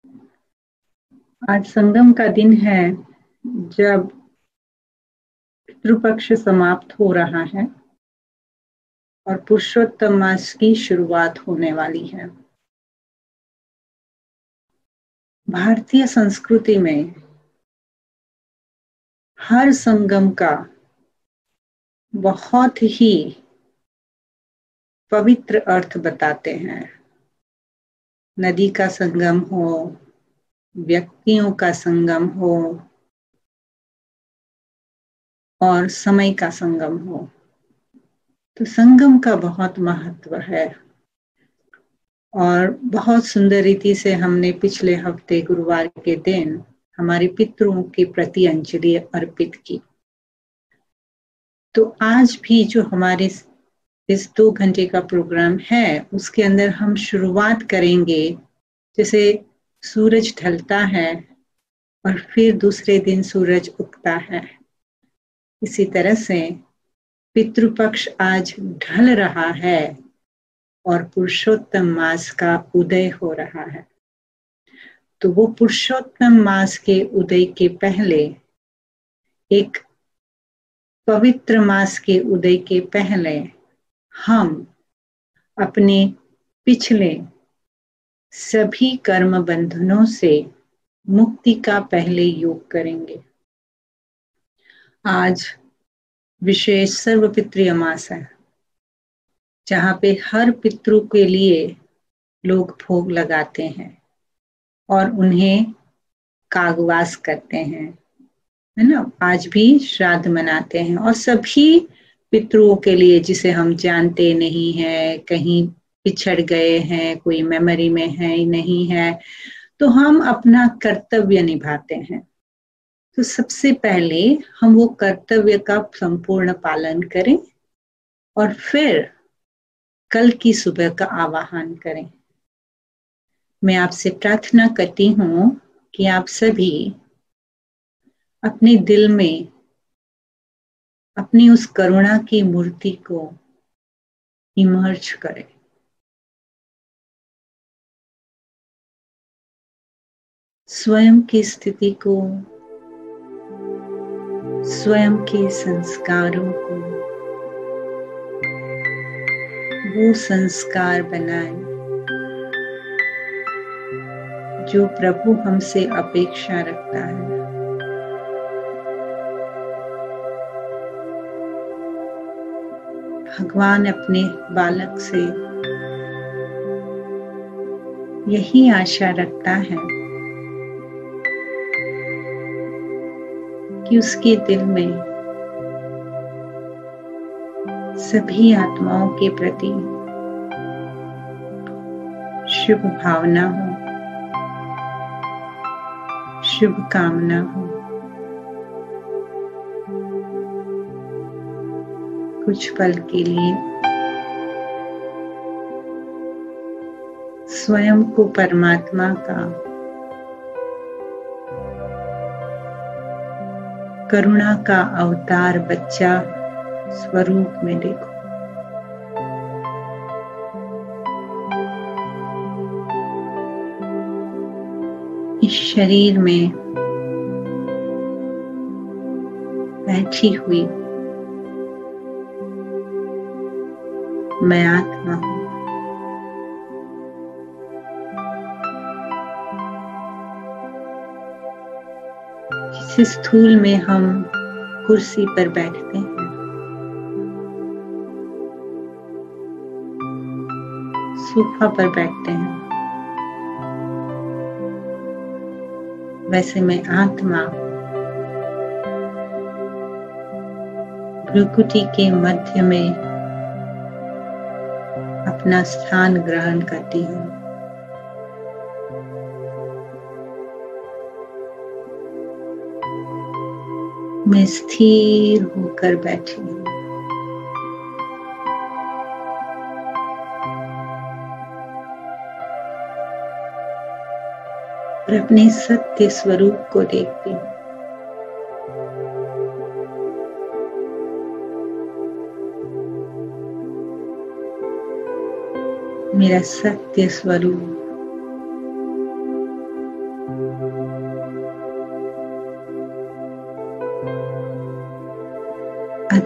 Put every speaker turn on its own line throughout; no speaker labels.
आज संगम का दिन है जब पितृपक्ष समाप्त हो रहा है और पुरुषोत्तम मास की शुरुआत होने वाली है। भारतीय संस्कृति में हर संगम का बहुत ही पवित्र अर्थ बताते हैं। नदी का संगम हो, व्यक्तियों का संगम हो और समय का संगम हो, तो संगम का बहुत महत्व है। और बहुत सुंदर रीति से हमने पिछले हफ्ते गुरुवार के दिन हमारे पितरों के प्रति अंजलि अर्पित की। तो आज भी जो हमारे इस 2 घंटे का प्रोग्राम है उसके अंदर हम शुरुआत करेंगे जैसे सूरज ढलता है और फिर दूसरे दिन सूरज उगता है, इसी तरह से पितृपक्ष आज ढल रहा है और पुरुषोत्तम मास का उदय हो रहा है। तो वो पुरुषोत्तम मास के उदय के पहले, एक पवित्र मास के उदय के पहले हम अपने पिछले सभी कर्म बंधनों से मुक्ति का पहले योग करेंगे। आज विशेष सर्वपितृ अमास है, जहाँ पे हर पितृ के लिए लोग भोग लगाते हैं और उन्हें कागवास करते हैं, है ना। आज भी श्राद्ध मनाते हैं और सभी पितरों के लिए जिसे हम जानते नहीं है, कहीं पिछड़ गए हैं, कोई मेमोरी में है नहीं है, तो हम अपना कर्तव्य निभाते हैं। तो सबसे पहले हम वो कर्तव्य का संपूर्ण पालन करें और फिर कल की सुबह का आवाहन करें। मैं आपसे प्रार्थना करती हूँ कि आप सभी अपने दिल में अपनी उस करुणा की मूर्ति को इमर्ज करें। स्वयं की स्थिति को, स्वयं के संस्कारों को वो संस्कार बनाएं जो प्रभु हमसे अपेक्षा रखता है। भगवान अपने बालक से यही आशा रखता है कि उसके दिल में सभी आत्माओं के प्रति शुभ भावना हो, शुभ कामना हो। कुछ पल के लिए स्वयं को परमात्मा का करुणा का अवतार बच्चा स्वरूप में देखो। इस शरीर में बैठी हुई मैं आत्मा हूं। जिस स्थूल में हम कुर्सी पर बैठते हैं, सोफा पर बैठते हैं, वैसे मैं आत्मा भ्रुकुटी के मध्य में अपना स्थान ग्रहण करती हूँ। मैं स्थिर होकर बैठी हूँ। और अपने सत्य स्वरूप को देखती हूँ। मेरा सत्य स्वरूप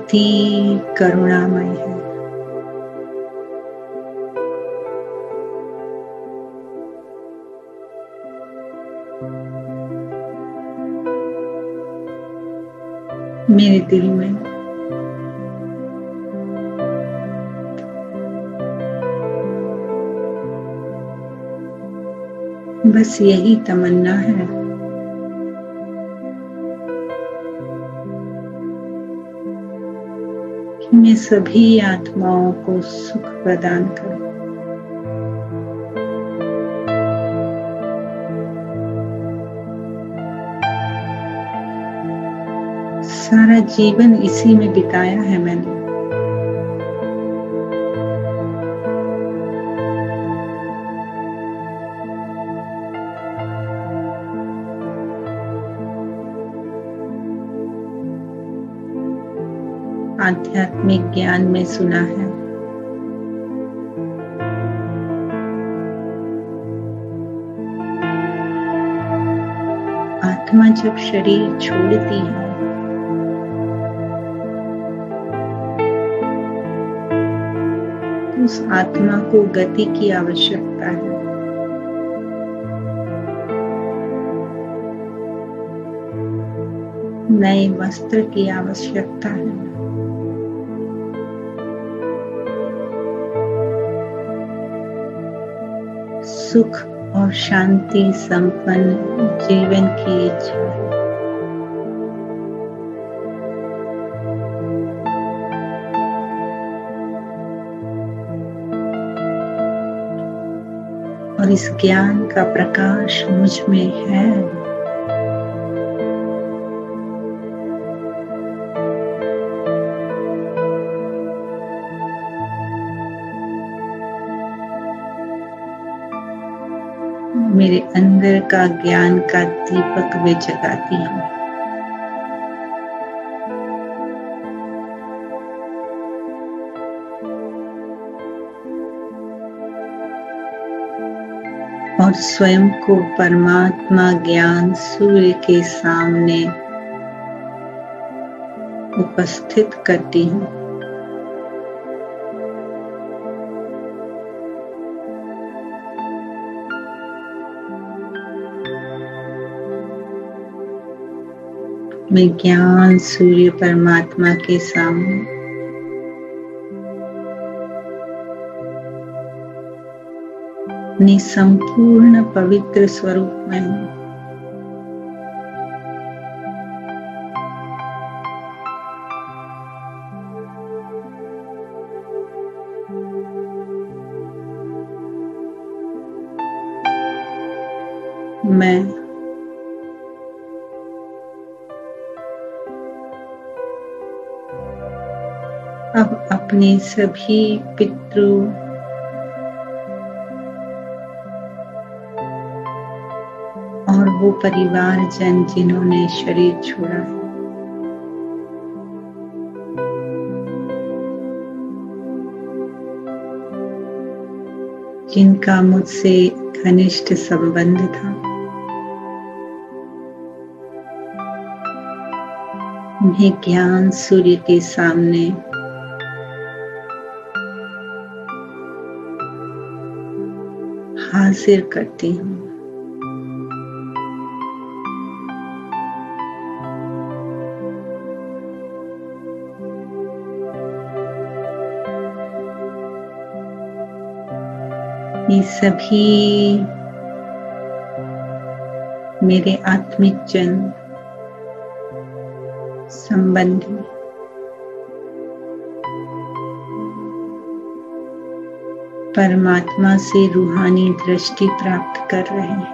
अति करुणामय है। मेरे दिल में बस यही तमन्ना है कि मैं सभी आत्माओं को सुख प्रदान करूं। सारा जीवन इसी में बिताया है मैंने। आध्यात्मिक ज्ञान में सुना है आत्मा जब शरीर छोड़ती है तो उस आत्मा को गति की आवश्यकता है। नए वस्त्र की आवश्यकता है। सुख और शांति संपन्न जीवन की इच्छा है। और इस ज्ञान का प्रकाश मुझ में है। मेरे अंदर का ज्ञान का दीपक वे जगाती हूँ। और स्वयं को परमात्मा ज्ञान सूर्य के सामने उपस्थित करती हूँ। मैं ज्ञान सूर्य परमात्मा के सामने अपने संपूर्ण पवित्र स्वरूप में हूँ। मैं अब अपने सभी पितरों और वो परिवारजन जिन्होंने शरीर छोड़ा है, जिनका मुझसे घनिष्ठ संबंध था, उन्हें ज्ञान सूर्य के सामने हाजिर करती हूँ। ये सभी मेरे आत्मिक जन संबंधी परमात्मा से रूहानी दृष्टि प्राप्त कर रहे हैं।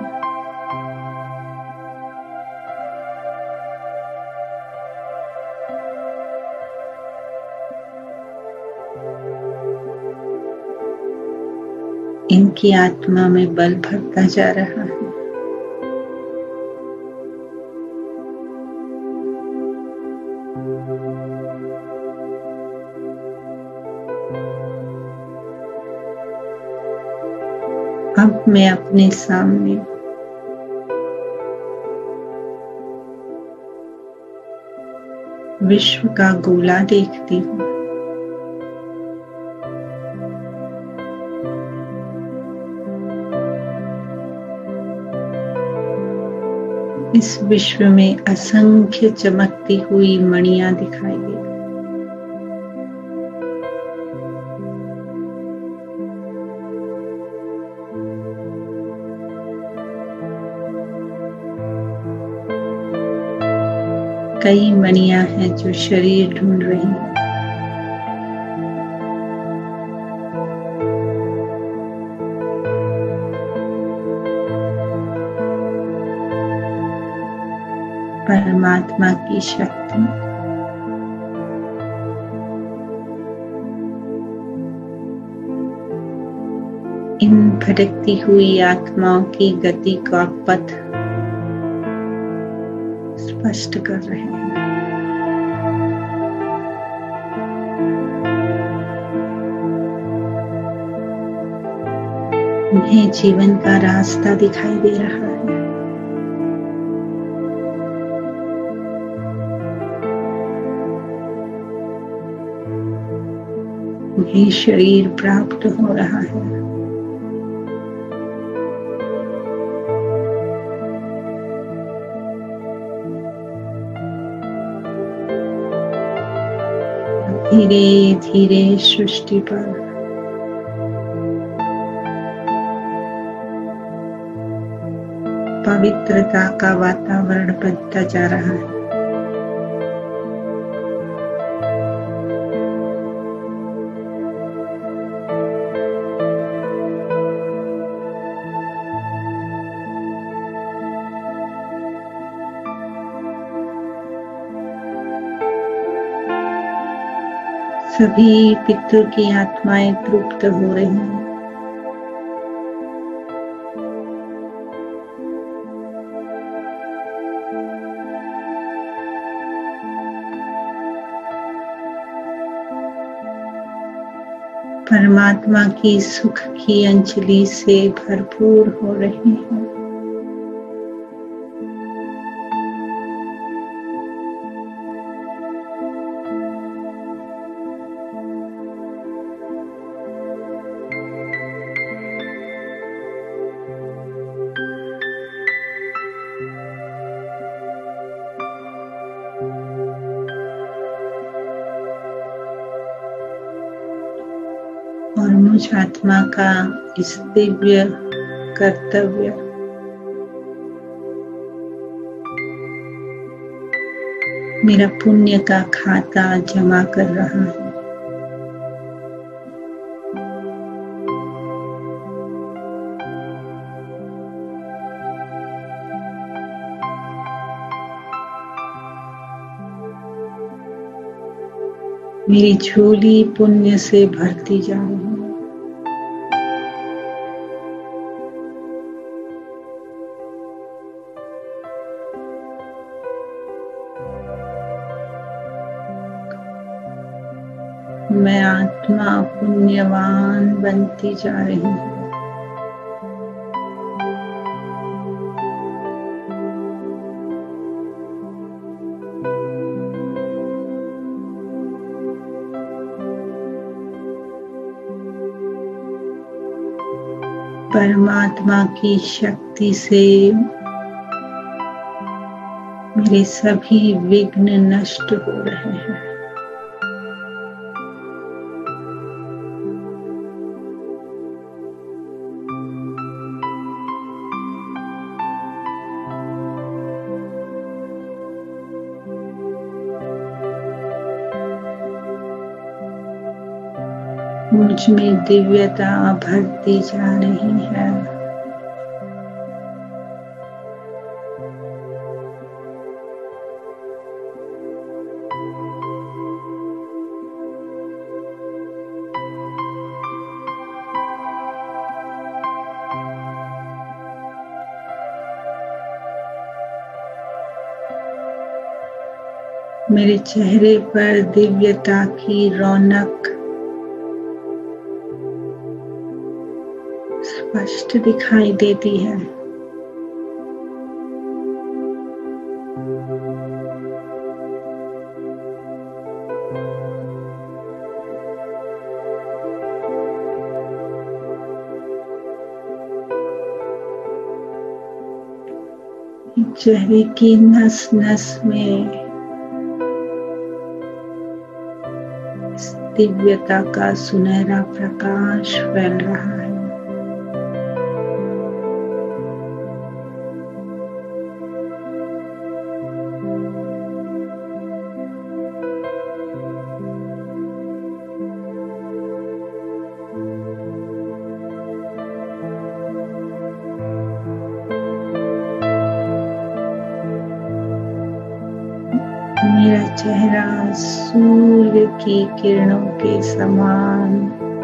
इनकी आत्मा में बल भरता जा रहा है। अब मैं अपने सामने विश्व का गोला देखती हूँ। इस विश्व में असंख्य चमकती हुई मणियां दिखाई दे। कई मणियां हैं जो शरीर ढूंढ रही हैं। परमात्मा की शक्ति इन भटकती हुई आत्माओं की गति का पथ स्पष्ट कर रहे हैं। उन्हें जीवन का रास्ता दिखाई दे रहा है। उन्हें शरीर प्राप्त हो रहा है। धीरे धीरे सृष्टि पर पवित्रता का वातावरण बनता जा रहा है। सभी पितरों की आत्माएं तृप्त हो रही हैं। परमात्मा की सुख की अंजलि से भरपूर हो रही हैं। और मुझ आत्मा का इस दिव्य कर्तव्य मेरा पुण्य का खाता जमा कर रहा है। मेरी झोली पुण्य से भरती जा रही है। मैं आत्मा पुण्यवान बनती जा रही हूँ। परमात्मा की शक्ति से मेरे सभी विघ्न नष्ट हो रहे हैं। मुझ में दिव्यता भरती जा रही है। मेरे चेहरे पर दिव्यता की रौनक स्पष्ट दिखाई देती है। चेहरे की नस नस में दिव्यता का सुनहरा प्रकाश फैल रहा है। मेरा चेहरा सूर्य की किरणों के समान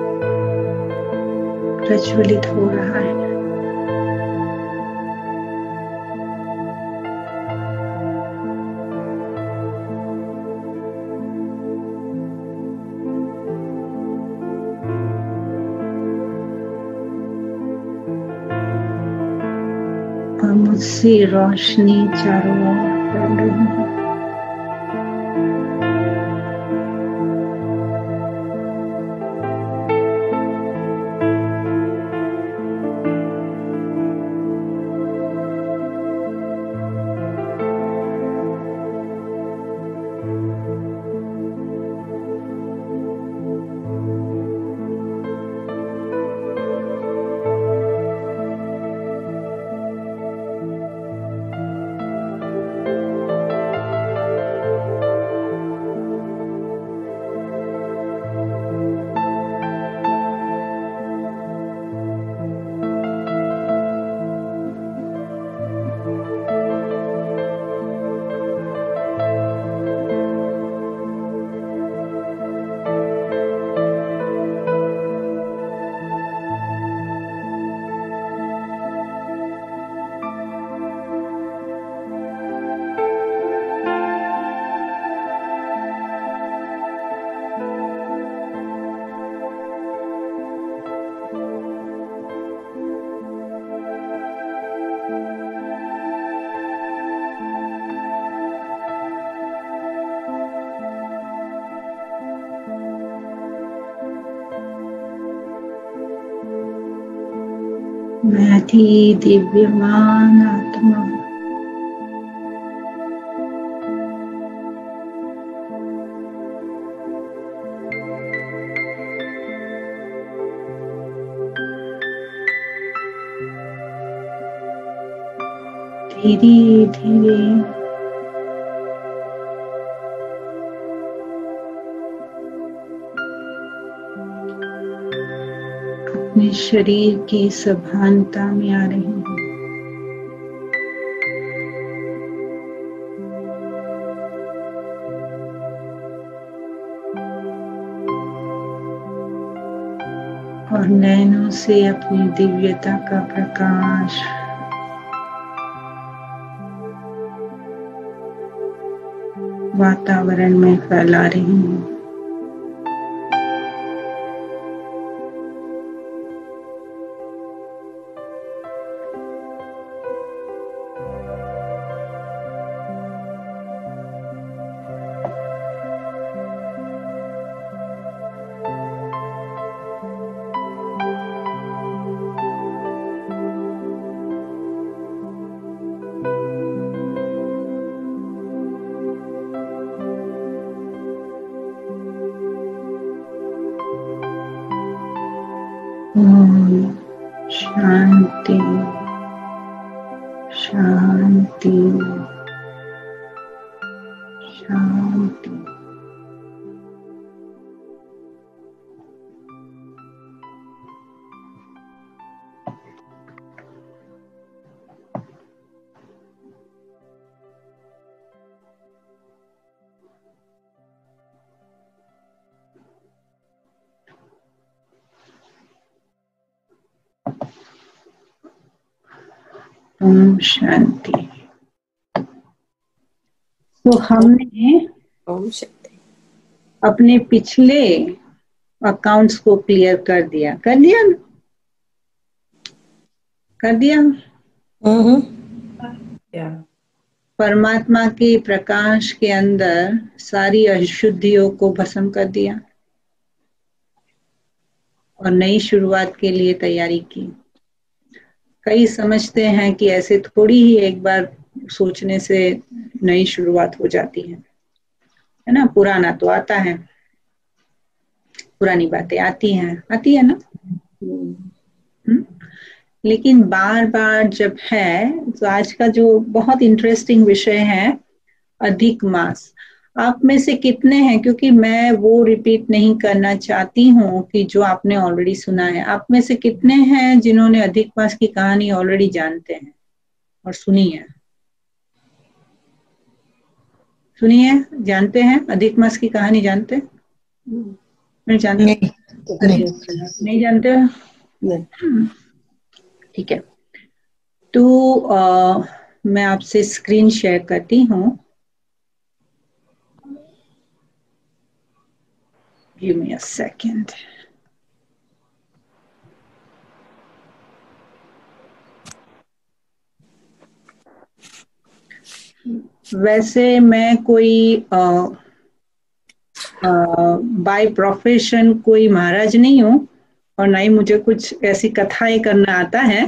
प्रज्वलित हो रहा है। और मुझसे रोशनी चारों ओर फैल रही है। मैं थी दिव्यमान आत्मा। धीरे धीरे अपने शरीर की सभानता में आ रही हूँ। और नैनों से अपनी दिव्यता का प्रकाश वातावरण में फैला रही हूँ। शांति शांति शांति। ओम शांति। तो हमने
ओम शांति
अपने पिछले अकाउंट्स को क्लियर कर दिया ना? कर दिया। परमात्मा के प्रकाश के अंदर सारी अशुद्धियों को भस्म कर दिया और नई शुरुआत के लिए तैयारी की। कई समझते हैं कि ऐसे थोड़ी ही एक बार सोचने से नई शुरुआत हो जाती है ना। पुराना तो आता है, पुरानी बातें आती है ना। लेकिन बार बार जब है, तो आज का जो बहुत इंटरेस्टिंग विषय है अधिक मास, आप में से कितने हैं, क्योंकि मैं वो रिपीट नहीं करना चाहती हूँ कि जो आपने ऑलरेडी सुना है, आप में से कितने हैं जिन्होंने अधिक मास की कहानी ऑलरेडी जानते हैं और सुनी है? सुनी है, जानते हैं अधिक मास की कहानी? जानते हैं? नहीं जानते? नहीं जानते? ठीक है, तो मैं आपसे स्क्रीन शेयर करती हूँ। Give me a second. वैसे मैं कोई बाय प्रोफेशन कोई महाराज नहीं हूँ, और ना ही मुझे कुछ ऐसी कथाएं करना आता है,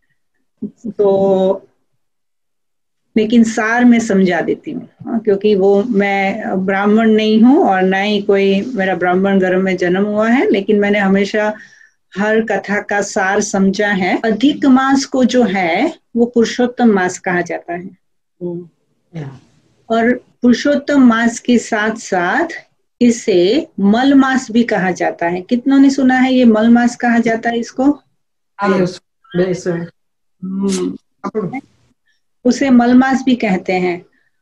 तो लेकिन सार में समझा देती हूँ, क्योंकि वो मैं ब्राह्मण नहीं हूँ और ना ही कोई मेरा ब्राह्मण घर में जन्म हुआ है, लेकिन मैंने हमेशा हर कथा का सार समझा है। अधिक मास को जो है वो पुरुषोत्तम मास कहा जाता है, और पुरुषोत्तम मास के साथ साथ इसे मल मास भी कहा जाता है। कितनों ने सुना है ये मल मास कहा जाता है इसको? उसे मल मास भी कहते हैं,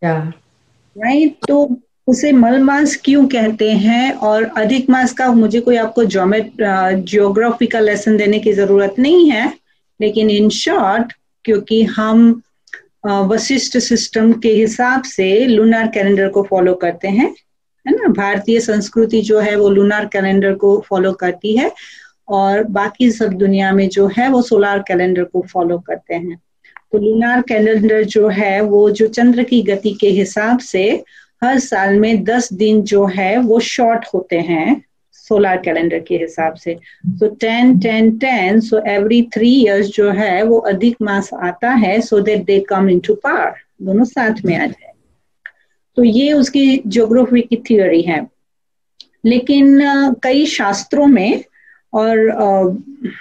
राइट? तो उसे मल मास क्यों कहते हैं? और अधिक मास का मुझे कोई आपको ज्योग्राफी का लेसन देने की जरूरत नहीं है, लेकिन इन शॉर्ट, क्योंकि हम वशिष्ठ सिस्टम के हिसाब से लूनार कैलेंडर को फॉलो करते हैं, है ना। भारतीय संस्कृति जो है वो लूनार कैलेंडर को फॉलो करती है, और बाकी सब दुनिया में जो है वो सोलार कैलेंडर को फॉलो करते हैं। तो लूनार कैलेंडर जो है वो जो चंद्र की गति के हिसाब से हर साल में 10 दिन जो है वो शॉर्ट होते हैं सोलार कैलेंडर के हिसाब से। सो 10-10-10, सो एवरी 3 years जो है वो अधिक मास आता है, so that they come into power, दोनों साथ में आ जाए। तो ये उसकी ज्योग्राफी की थ्योरी है। लेकिन कई शास्त्रों में, और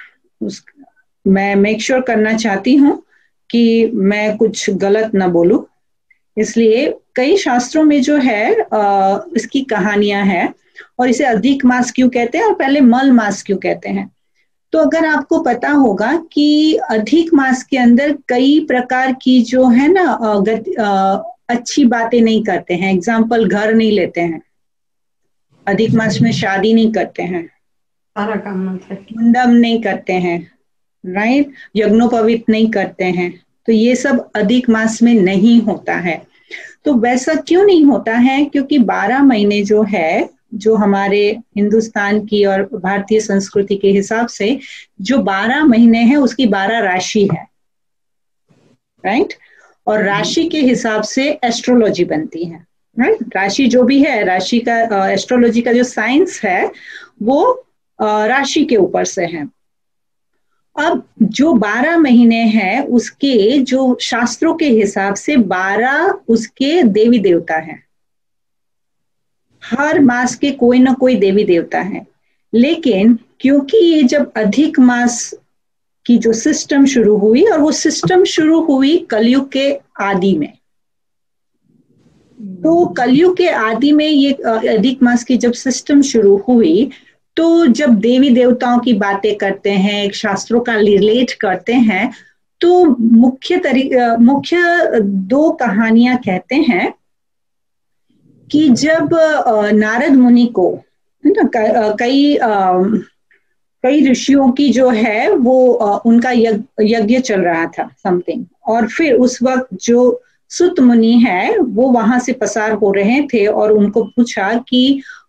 मैं मेक श्योर करना चाहती हूँ कि मैं कुछ गलत ना बोलूं, इसलिए कई शास्त्रों में जो है इसकी कहानियां हैं, और इसे अधिक मास क्यों कहते हैं और पहले मल मास क्यों कहते हैं। तो अगर आपको पता होगा कि अधिक मास के अंदर कई प्रकार की जो है ना अच्छी बातें नहीं करते हैं। एग्जाम्पल, घर नहीं लेते हैं, अधिक मास में शादी नहीं करते हैं, मुंडन नहीं करते हैं, राइट, यज्ञोपवीत नहीं करते हैं। तो ये सब अधिक मास में नहीं होता है। तो वैसा क्यों नहीं होता है? क्योंकि 12 महीने जो है, जो हमारे हिंदुस्तान की और भारतीय संस्कृति के हिसाब से जो 12 महीने हैं उसकी 12 राशि है, राइट। और राशि के हिसाब से एस्ट्रोलॉजी बनती है, राइट। राशि जो भी है, राशि का एस्ट्रोलॉजी का जो साइंस है वो राशि के ऊपर से है। अब जो 12 महीने हैं उसके जो शास्त्रों के हिसाब से 12 उसके देवी देवता हैं। हर मास के कोई ना कोई देवी देवता है। लेकिन क्योंकि ये जब अधिक मास की जो सिस्टम शुरू हुई, और वो सिस्टम शुरू हुई कलयुग के आदि में, तो कलयुग के आदि में ये अधिक मास की जब सिस्टम शुरू हुई, तो जब देवी देवताओं की बातें करते हैं, एक शास्त्रों का रिलेट करते हैं, तो मुख्य 2 कहानियां कहते हैं कि जब नारद मुनि को, है ना, कई ऋषियों की जो है वो उनका यज्ञ चल रहा था समथिंग, और फिर उस वक्त जो सुत मुनि है वो वहां से पसार हो रहे थे, और उनको पूछा कि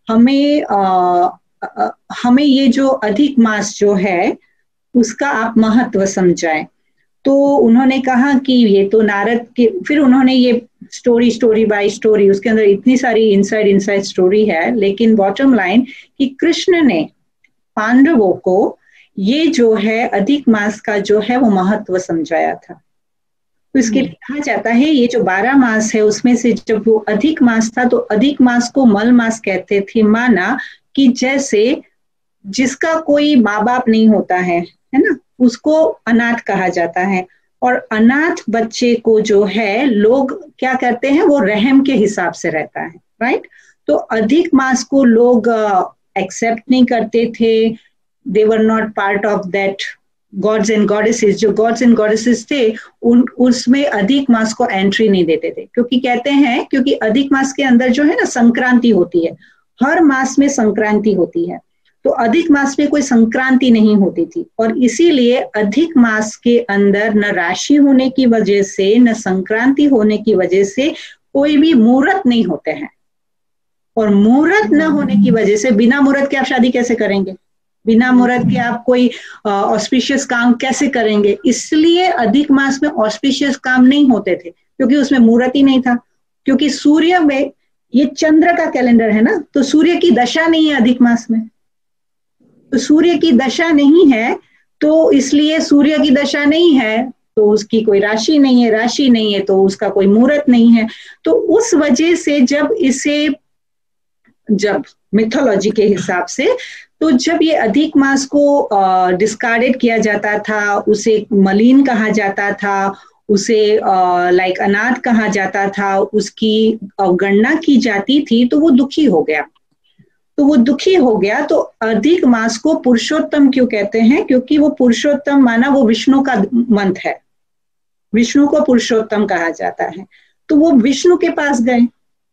हमें ये जो अधिक मास जो है उसका आप महत्व समझाएं। तो उन्होंने कहा कि ये तो नारद के, फिर उन्होंने ये स्टोरी बाय स्टोरी, उसके अंदर इतनी सारी इनसाइड स्टोरी है, लेकिन बॉटम लाइन कि कृष्ण ने पांडवों को ये जो है अधिक मास का जो है वो महत्व समझाया था। तो इसके लिए कहा जाता है ये जो 12 मास है उसमें से जब वो अधिक मास था तो अधिक मास को मल मास कहते थे। माना कि जैसे जिसका कोई माँ बाप नहीं होता है ना, उसको अनाथ कहा जाता है, और अनाथ बच्चे को जो है लोग क्या करते हैं, वो रहम के हिसाब से रहता है, राइट। तो अधिक मास को लोग एक्सेप्ट नहीं करते थे, they were not part of that gods and goddesses. जो गॉड्स एंड गॉडेसेस थे उसमें अधिक मास को एंट्री नहीं देते थे, क्योंकि कहते हैं क्योंकि अधिक मास के अंदर जो है ना संक्रांति होती है, हर मास में संक्रांति होती है, तो अधिक मास में कोई संक्रांति नहीं होती थी, और इसीलिए अधिक मास के अंदर न राशि होने की वजह से न संक्रांति होने की वजह से कोई भी मुहूर्त नहीं होते हैं, और मुहूर्त न होने की वजह से बिना मुहूर्त के आप शादी कैसे करेंगे, बिना मुहूर्त के आप कोई ऑस्पिशियस काम कैसे करेंगे। इसलिए अधिक मास में ऑस्पिशियस काम नहीं होते थे, क्योंकि उसमें मुहूर्त ही नहीं था, क्योंकि सूर्य में, ये चंद्र का कैलेंडर है ना, तो सूर्य की दशा नहीं है अधिक मास में, तो सूर्य की दशा नहीं है, तो इसलिए सूर्य की दशा नहीं है तो उसकी कोई राशि नहीं है, राशि नहीं है तो उसका कोई मुहूर्त नहीं है। तो उस वजह से जब मिथोलॉजी के हिसाब से, तो जब ये अधिक मास को डिस्कार्डेड किया जाता था, उसे मलिन कहा जाता था, उसे लाइक अनाथ कहा जाता था, उसकी अवगणना की जाती थी, तो वो दुखी हो गया। तो अधिक मास को पुरुषोत्तम क्यों कहते हैं, क्योंकि वो पुरुषोत्तम माना वो विष्णु का मंत्र है, विष्णु को पुरुषोत्तम कहा जाता है। तो वो विष्णु के पास गए,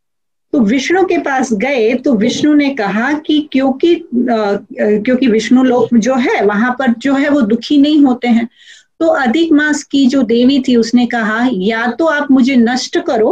तो विष्णु ने कहा कि क्योंकि विष्णु लोक जो है वहां पर जो है वो दुखी नहीं होते हैं, तो अधिक मास की जो देवी थी उसने कहा या तो आप मुझे नष्ट करो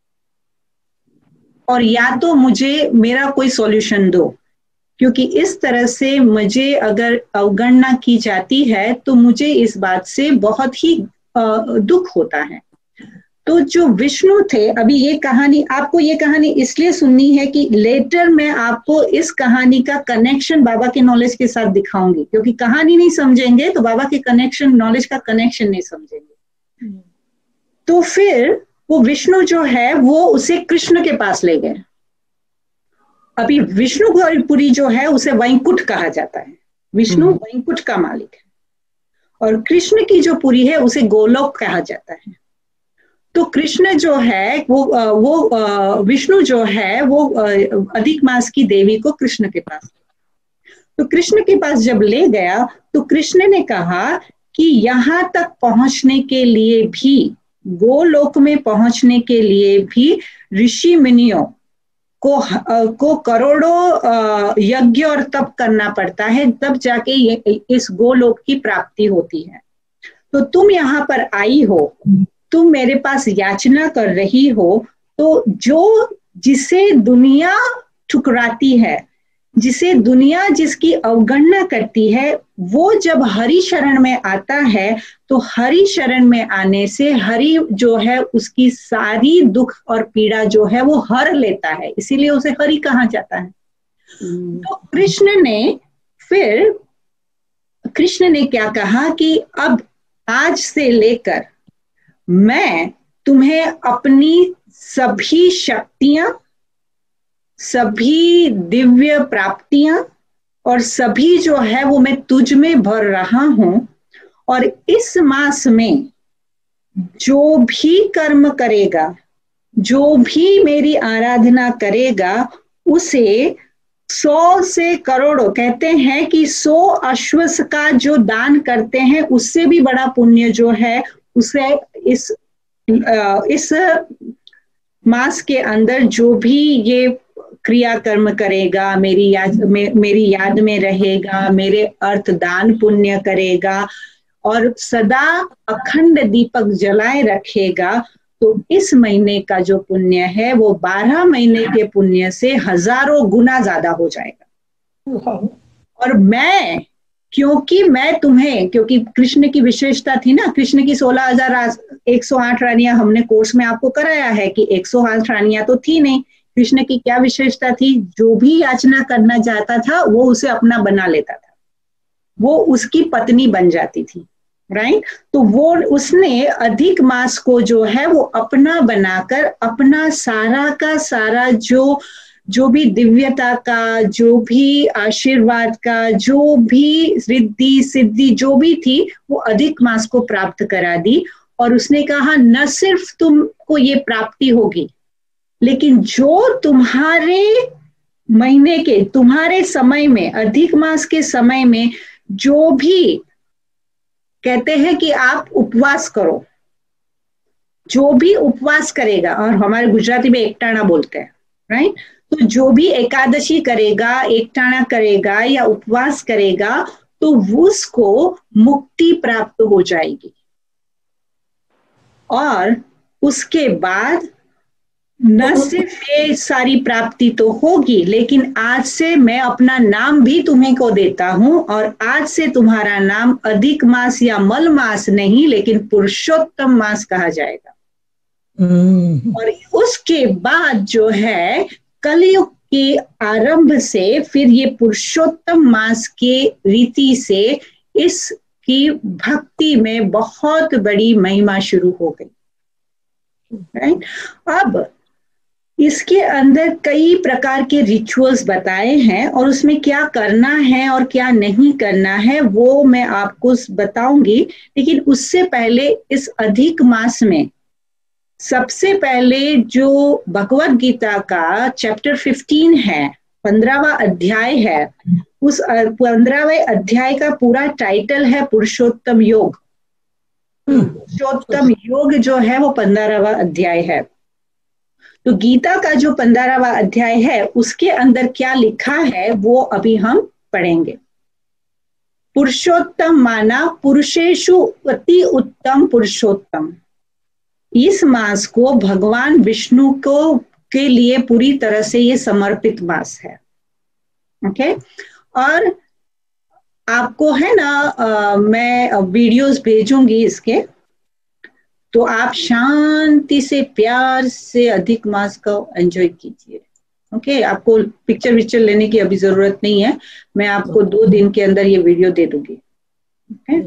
और या तो मुझे मेरा कोई सॉल्यूशन दो, क्योंकि इस तरह से मुझे अगर अवगणना की जाती है तो मुझे इस बात से बहुत ही दुख होता है। तो जो विष्णु थे, अभी ये कहानी इसलिए सुननी है कि लेटर मैं आपको इस कहानी का कनेक्शन बाबा के नॉलेज के साथ दिखाऊंगी, क्योंकि कहानी नहीं समझेंगे तो बाबा के नॉलेज का कनेक्शन नहीं समझेंगे। तो फिर वो विष्णु जो है वो उसे कृष्ण के पास ले गए। अभी विष्णुपुरी जो है उसे वैकुंठ कहा जाता है, विष्णु वैकुंठ का मालिक है, और कृष्ण की जो पुरी है उसे गोलोक कहा जाता है। तो कृष्ण जो है वो विष्णु जो है वो अधिक मास की देवी को कृष्ण के पास, तो कृष्ण के पास जब ले गया तो कृष्ण ने कहा कि यहाँ तक पहुंचने के लिए भी, गोलोक में पहुंचने के लिए भी ऋषि मुनियों को करोड़ों यज्ञ और तप करना पड़ता है, तब जाके इस गोलोक की प्राप्ति होती है। तो तुम यहाँ पर आई हो, तुम मेरे पास याचना कर रही हो, तो जिसे दुनिया ठुकराती है, जिसे दुनिया जिसकी अवगणना करती है, वो जब हरि शरण में आता है तो हरि शरण में आने से हरि जो है उसकी सारी दुख और पीड़ा जो है वो हर लेता है, इसीलिए उसे हरि कहा जाता है। तो कृष्ण ने क्या कहा कि अब आज से लेकर मैं तुम्हें अपनी सभी शक्तियां, सभी दिव्य प्राप्तियां और सभी जो है वो मैं तुझ में भर रहा हूं, और इस मास में जो भी कर्म करेगा, जो भी मेरी आराधना करेगा, उसे 100 से करोड़ों, कहते हैं कि 100 अश्वस का जो दान करते हैं उससे भी बड़ा पुण्य जो है उसे इस मास के अंदर जो भी ये क्रिया कर्म करेगा, मेरी याद में रहेगा, मेरे अर्थ दान पुण्य करेगा और सदा अखंड दीपक जलाए रखेगा, तो इस महीने का जो पुण्य है वो 12 महीने के पुण्य से हजारों गुना ज्यादा हो जाएगा। और क्योंकि कृष्ण की विशेषता थी ना, कृष्ण की 16,108 रानियां हमने कोर्स में आपको कराया है कि 108 रानियां तो थी नहीं। कृष्ण की क्या विशेषता थी, जो भी याचना करना चाहता था वो उसे अपना बना लेता था, वो उसकी पत्नी बन जाती थी। राइट। तो वो उसने अधिक मास को जो है वो अपना बनाकर अपना सारा का सारा जो भी दिव्यता का, जो भी आशीर्वाद का, जो भी रिद्धि सिद्धि जो भी थी, वो अधिक मास को प्राप्त करा दी। और उसने कहा न सिर्फ तुमको ये प्राप्ति होगी, लेकिन जो तुम्हारे महीने के, तुम्हारे समय में, अधिक मास के समय में जो भी कहते हैं कि आप उपवास करो, जो भी उपवास करेगा, और हमारे गुजराती में एकटाणा बोलते हैं, राइट। तो जो भी एकादशी करेगा, एकटाणा करेगा या उपवास करेगा, तो उसको मुक्ति प्राप्त हो जाएगी। और उसके बाद न सिर्फ ये सारी प्राप्ति तो होगी, लेकिन आज से मैं अपना नाम भी तुम्हें को देता हूं, और आज से तुम्हारा नाम अधिक मास या मल मास नहीं, लेकिन पुरुषोत्तम मास कहा जाएगा। और उसके बाद जो है कलयुग के आरंभ से फिर ये पुरुषोत्तम मास के रीति से इसकी भक्ति में बहुत बड़ी महिमा शुरू हो गई, राइट। अब इसके अंदर कई प्रकार के रिचुअल्स बताए हैं, और उसमें क्या करना है और क्या नहीं करना है वो मैं आपको बताऊंगी। लेकिन उससे पहले इस अधिक मास में सबसे पहले जो भगवत गीता का चैप्टर 15 है, 15वां अध्याय है, उस 15वें अध्याय का पूरा टाइटल है पुरुषोत्तम योग। पुरुषोत्तम योग जो है वो 15वां अध्याय है। तो गीता का जो 15वां अध्याय है उसके अंदर क्या लिखा है वो अभी हम पढ़ेंगे। पुरुषोत्तम माना पुरुषेषु अति उत्तम पुरुषोत्तम। इस मास को भगवान विष्णु को के लिए पूरी तरह से ये समर्पित मास है। ओके। और आपको है ना मैं वीडियोस भेजूंगी इसके, तो आप शांति से प्यार से अधिक मास को एंजॉय कीजिए। ओके। आपको पिक्चर विक्चर लेने की अभी जरूरत नहीं है, मैं आपको 2 दिन के अंदर ये वीडियो दे दूंगी। ओके।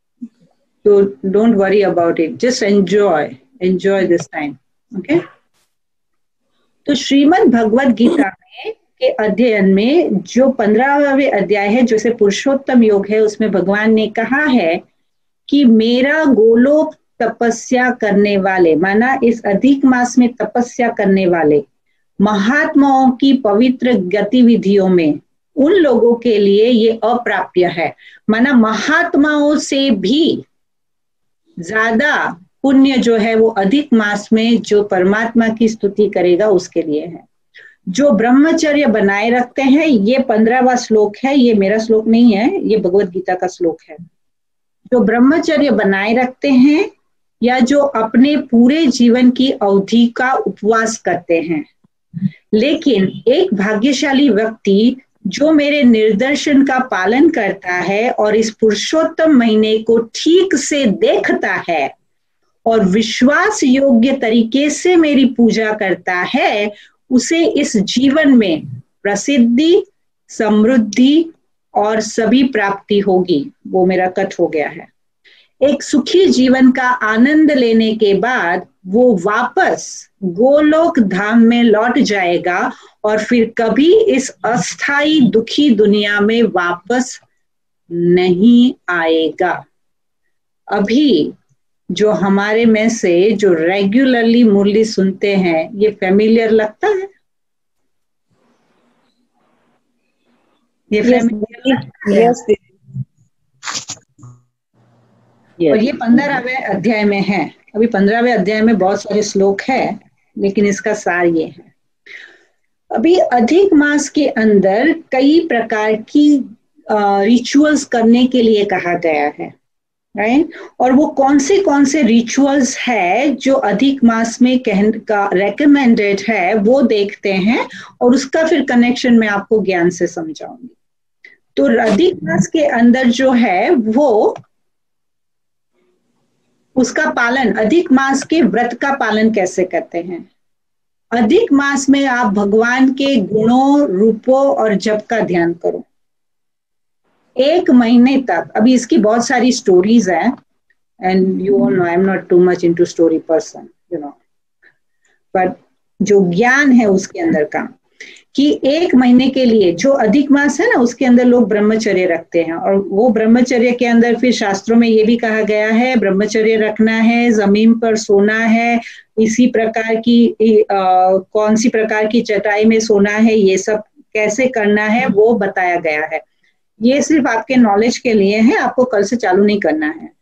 तो don't worry about it, just enjoy this time. Okay. तो श्रीमद् भगवद गीता में के अध्ययन में जो 15वें अध्याय है, जैसे पुरुषोत्तम योग है, उसमें भगवान ने कहा है कि मेरा गोलोक तपस्या करने वाले, माना इस अधिक मास में तपस्या करने वाले महात्माओं की पवित्र गतिविधियों में उन लोगों के लिए ये अप्राप्य है। माना महात्माओं से भी ज्यादा पुण्य जो है वो अधिक मास में जो परमात्मा की स्तुति करेगा उसके लिए है। जो ब्रह्मचर्य बनाए रखते हैं, ये 15वां श्लोक है, ये मेरा श्लोक नहीं है, ये भगवत गीता का श्लोक है। जो ब्रह्मचर्य बनाए रखते हैं या जो अपने पूरे जीवन की अवधि का उपवास करते हैं, लेकिन एक भाग्यशाली व्यक्ति जो मेरे निर्देशन का पालन करता है और इस पुरुषोत्तम महीने को ठीक से देखता है और विश्वास योग्य तरीके से मेरी पूजा करता है, उसे इस जीवन में प्रसिद्धि, समृद्धि और सभी प्राप्ति होगी। वो मेरा कट हो गया है। एक सुखी जीवन का आनंद लेने के बाद वो वापस गोलोक धाम में लौट जाएगा और फिर कभी इस अस्थाई दुखी दुनिया में वापस नहीं आएगा। अभी जो हमारे में से जो रेगुलरली मुरली सुनते हैं, ये फेमिलियर लगता है? ये फेमिलियर लगता है?
Yes.
और ये 15वें अध्याय में है। अभी 15वें अध्याय में बहुत सारे श्लोक है, लेकिन इसका सार ये है। अभी अधिक मास के अंदर कई प्रकार की रिचुअल्स करने के लिए कहा गया है, राइट। और वो कौन से रिचुअल्स है जो अधिक मास में रेकमेंडेड है वो देखते हैं, और उसका फिर कनेक्शन मैं आपको ज्ञान से समझाऊंगी। तो अधिक मास के अंदर जो है वो उसका पालन, अधिक मास के व्रत का पालन कैसे करते हैं। अधिक मास में आप भगवान के गुणों, रूपों और जप का ध्यान करो 1 महीने तक। अभी इसकी बहुत सारी स्टोरीज हैं, and you all know I'm not too much into story person, you know, but जो ज्ञान है उसके अंदर का कि 1 महीने के लिए जो अधिक मास है ना उसके अंदर लोग ब्रह्मचर्य रखते हैं, और वो ब्रह्मचर्य के अंदर फिर शास्त्रों में ये भी कहा गया है ब्रह्मचर्य रखना है, जमीन पर सोना है, इसी प्रकार की कौन सी प्रकार की चटाई में सोना है, ये सब कैसे करना है वो बताया गया है। ये सिर्फ आपके नॉलेज के लिए है, आपको कल से चालू नहीं करना है।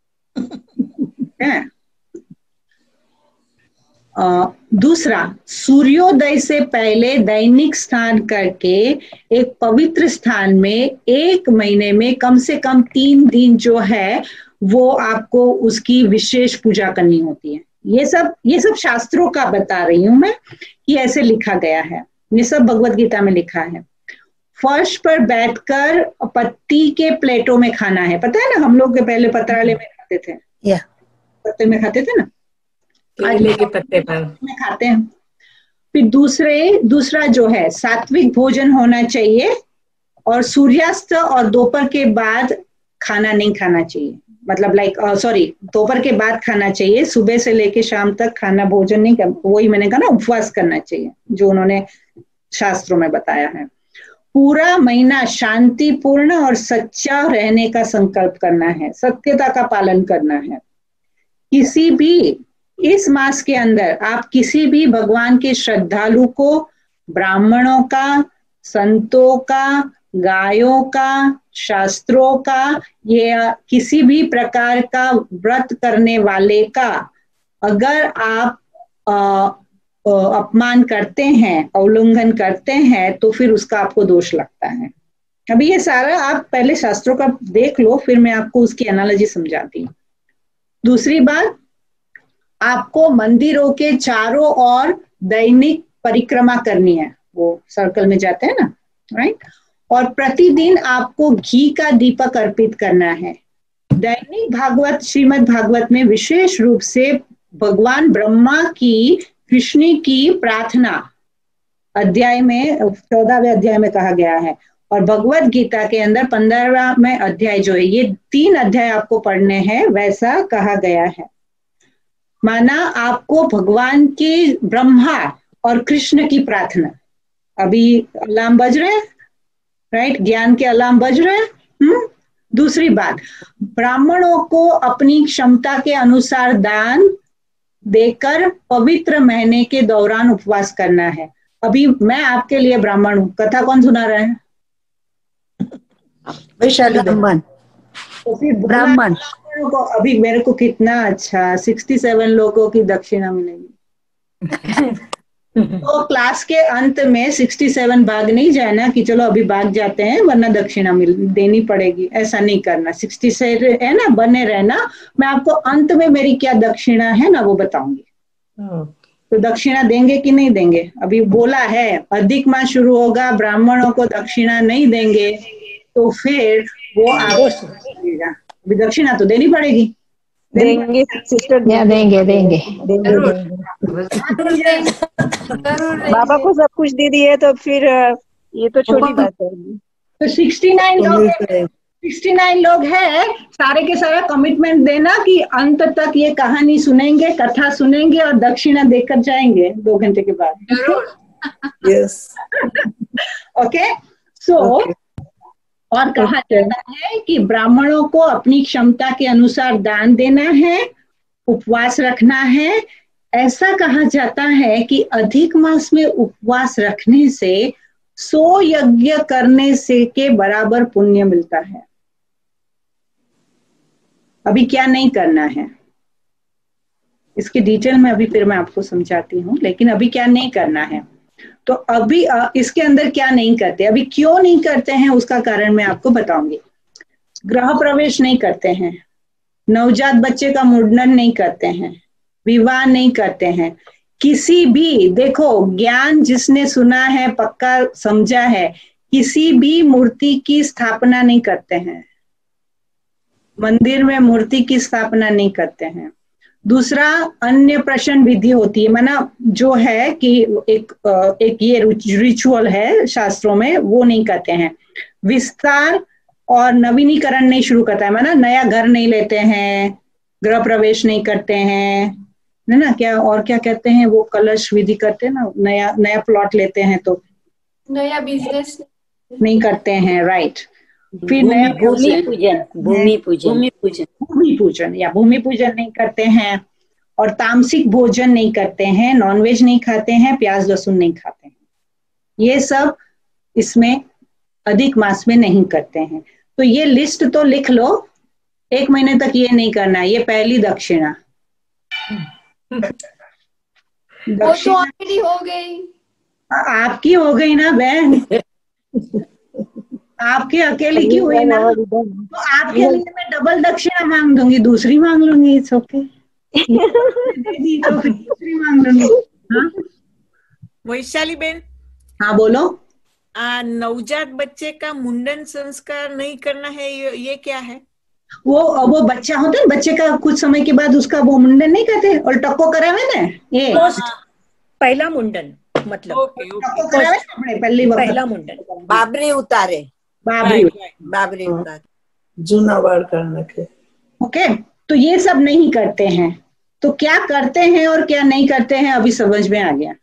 दूसरा, सूर्योदय से पहले दैनिक स्नान करके एक पवित्र स्थान में 1 महीने में कम से कम 3 दिन जो है वो आपको उसकी विशेष पूजा करनी होती है। ये सब शास्त्रों का बता रही हूं मैं कि ऐसे लिखा गया है, ये सब भगवत गीता में लिखा है। फर्श पर बैठकर पत्ती के प्लेटों में खाना है, पता है ना, हम लोग पहले पत्रालय में खाते थे, पत्ते में खाते थे ना, केले के पत्ते पर में खाते हैं। फिर दूसरा जो है सात्विक भोजन होना चाहिए, और सूर्यास्त और दोपहर के बाद खाना नहीं खाना चाहिए, मतलब दोपहर के बाद खाना चाहिए, सुबह से लेके शाम तक खाना भोजन नहीं कर, वही मैंने कहा ना उपवास करना चाहिए जो उन्होंने शास्त्रों में बताया है। पूरा महीना शांतिपूर्ण और सच्चा रहने का संकल्प करना है, सत्यता का पालन करना है। किसी भी इस मास के अंदर आप किसी भी भगवान के श्रद्धालु को, ब्राह्मणों का, संतों का, गायों का, शास्त्रों का, ये किसी भी प्रकार का व्रत करने वाले का अगर आप अपमान करते हैं, उल्लंघन करते हैं, तो फिर उसका आपको दोष लगता है। अभी ये सारा आप पहले शास्त्रों का देख लो, फिर मैं आपको उसकी एनालॉजी समझाती हूँ। दूसरी बात, आपको मंदिरों के चारों ओर दैनिक परिक्रमा करनी है, वो सर्कल में जाते हैं ना, राइट, और प्रतिदिन आपको घी का दीपक अर्पित करना है। दैनिक भागवत, श्रीमद् भागवत में विशेष रूप से भगवान ब्रह्मा की कृष्ण की प्रार्थना अध्याय में 14वें अध्याय में कहा गया है, और भगवत गीता के अंदर 15वें अध्याय जो है, ये 3 अध्याय आपको पढ़ने हैं, वैसा कहा गया है। माना आपको भगवान के ब्रह्मा और कृष्ण की प्रार्थना, अभी अलार्म बज रहे हैं, राइट, ज्ञान के अलार्म बज रहे हैं। दूसरी बात, ब्राह्मणों को अपनी क्षमता के अनुसार दान देकर पवित्र महीने के दौरान उपवास करना है। अभी मैं आपके लिए ब्राह्मण हूँ, कथा कौन सुना रहा है?
ब्राह्मण।
तो फिर ब्राह्मण को अभी मेरे को कितना अच्छा 67 लोगों की दक्षिणा मिलेगी। तो क्लास के अंत में 67 भाग नहीं जाना कि चलो अभी भाग जाते हैं वरना दक्षिणा देनी पड़ेगी, ऐसा नहीं करना। 67 है ना, बने रहना, मैं आपको अंत में मेरी क्या दक्षिणा है ना वो बताऊंगी। तो दक्षिणा देंगे कि नहीं देंगे? अभी बोला है अधिक मास शुरू होगा, ब्राह्मणों को दक्षिणा नहीं देंगे, तो फिर वो देगा। अभी दक्षिणा तो देनी पड़ेगी।
देंगे सिस्टर, देंगे बाबा को सब कुछ दे दिए तो फिर ये तो छोटी बात है।
तो 69 लोग हैं, सारे के सारे कमिटमेंट देना कि अंत तक ये कहानी सुनेंगे, कथा सुनेंगे और दक्षिणा देकर जाएंगे 2 घंटे के बाद।
Yes,
okay. सो और कहा जाता है कि ब्राह्मणों को अपनी क्षमता के अनुसार दान देना है, उपवास रखना है। ऐसा कहा जाता है कि अधिक मास में उपवास रखने से 100 यज्ञ करने से के बराबर पुण्य मिलता है। अभी क्या नहीं करना है इसकी डिटेल में अभी फिर मैं आपको समझाती हूँ, लेकिन अभी क्या नहीं करना है। तो अभी इसके अंदर क्या नहीं करते, अभी क्यों नहीं करते हैं उसका कारण मैं आपको बताऊंगी। गृह प्रवेश नहीं करते हैं, नवजात बच्चे का मुंडन नहीं करते हैं, विवाह नहीं करते हैं, किसी भी, देखो ज्ञान जिसने सुना है, पक्का समझा है, किसी भी मूर्ति की स्थापना नहीं करते हैं, मंदिर में मूर्ति की स्थापना नहीं करते हैं। दूसरा, अन्य प्रशन विधि होती है, माना जो है कि एक ये रिचुअल है शास्त्रों में, वो नहीं करते हैं। विस्तार और नवीनीकरण नहीं शुरू करता है, माना नया घर नहीं लेते हैं, गृह प्रवेश नहीं करते हैं, है ना, क्या और क्या कहते हैं वो, कलश विधि करते हैं ना, नया नया प्लॉट लेते हैं तो
नया बिजनेस
नहीं करते हैं, राइट। फिर
भूमि
नया
भूमि पूजन भूमि पूजन
भूमि पूजन, भूमि पूजन या भूमि पूजन नहीं करते हैं, और तामसिक भोजन नहीं करते हैं, नॉनवेज नहीं खाते हैं, प्याज लहसुन नहीं खाते हैं, ये सब इसमें अधिक मास में नहीं करते हैं। तो ये लिस्ट तो लिख लो, 1 महीने तक ये नहीं करना है, ये पहली दक्षिणा।
वो तो ऑलरेडी हो गई,
आपकी हो गई ना बहन, आपकी अकेली की हुई ना, तो आपके लिए मैं डबल दक्षिणा मांग दूंगी, दूसरी मांग लूंगी, इट्स ओके। दे दी तो फिर दूसरी मांग लूंगी। हाँ
वैशाली बेन,
हाँ बोलो।
नवजात बच्चे का मुंडन संस्कार नहीं करना है, ये क्या है?
वो बच्चा होता है, बच्चे का कुछ समय के बाद उसका वो मुंडन नहीं करते, और टक्को करावे ना, ये
पहला मुंडन, मतलब
टक्को करावे ना अपने पहला
मुंडन,
बाबरी उतारे, बाबरी उतारे,
जूना बार करने के।
ओके, तो ये सब नहीं करते हैं। तो क्या करते हैं और क्या नहीं करते हैं अभी समझ में आ गया।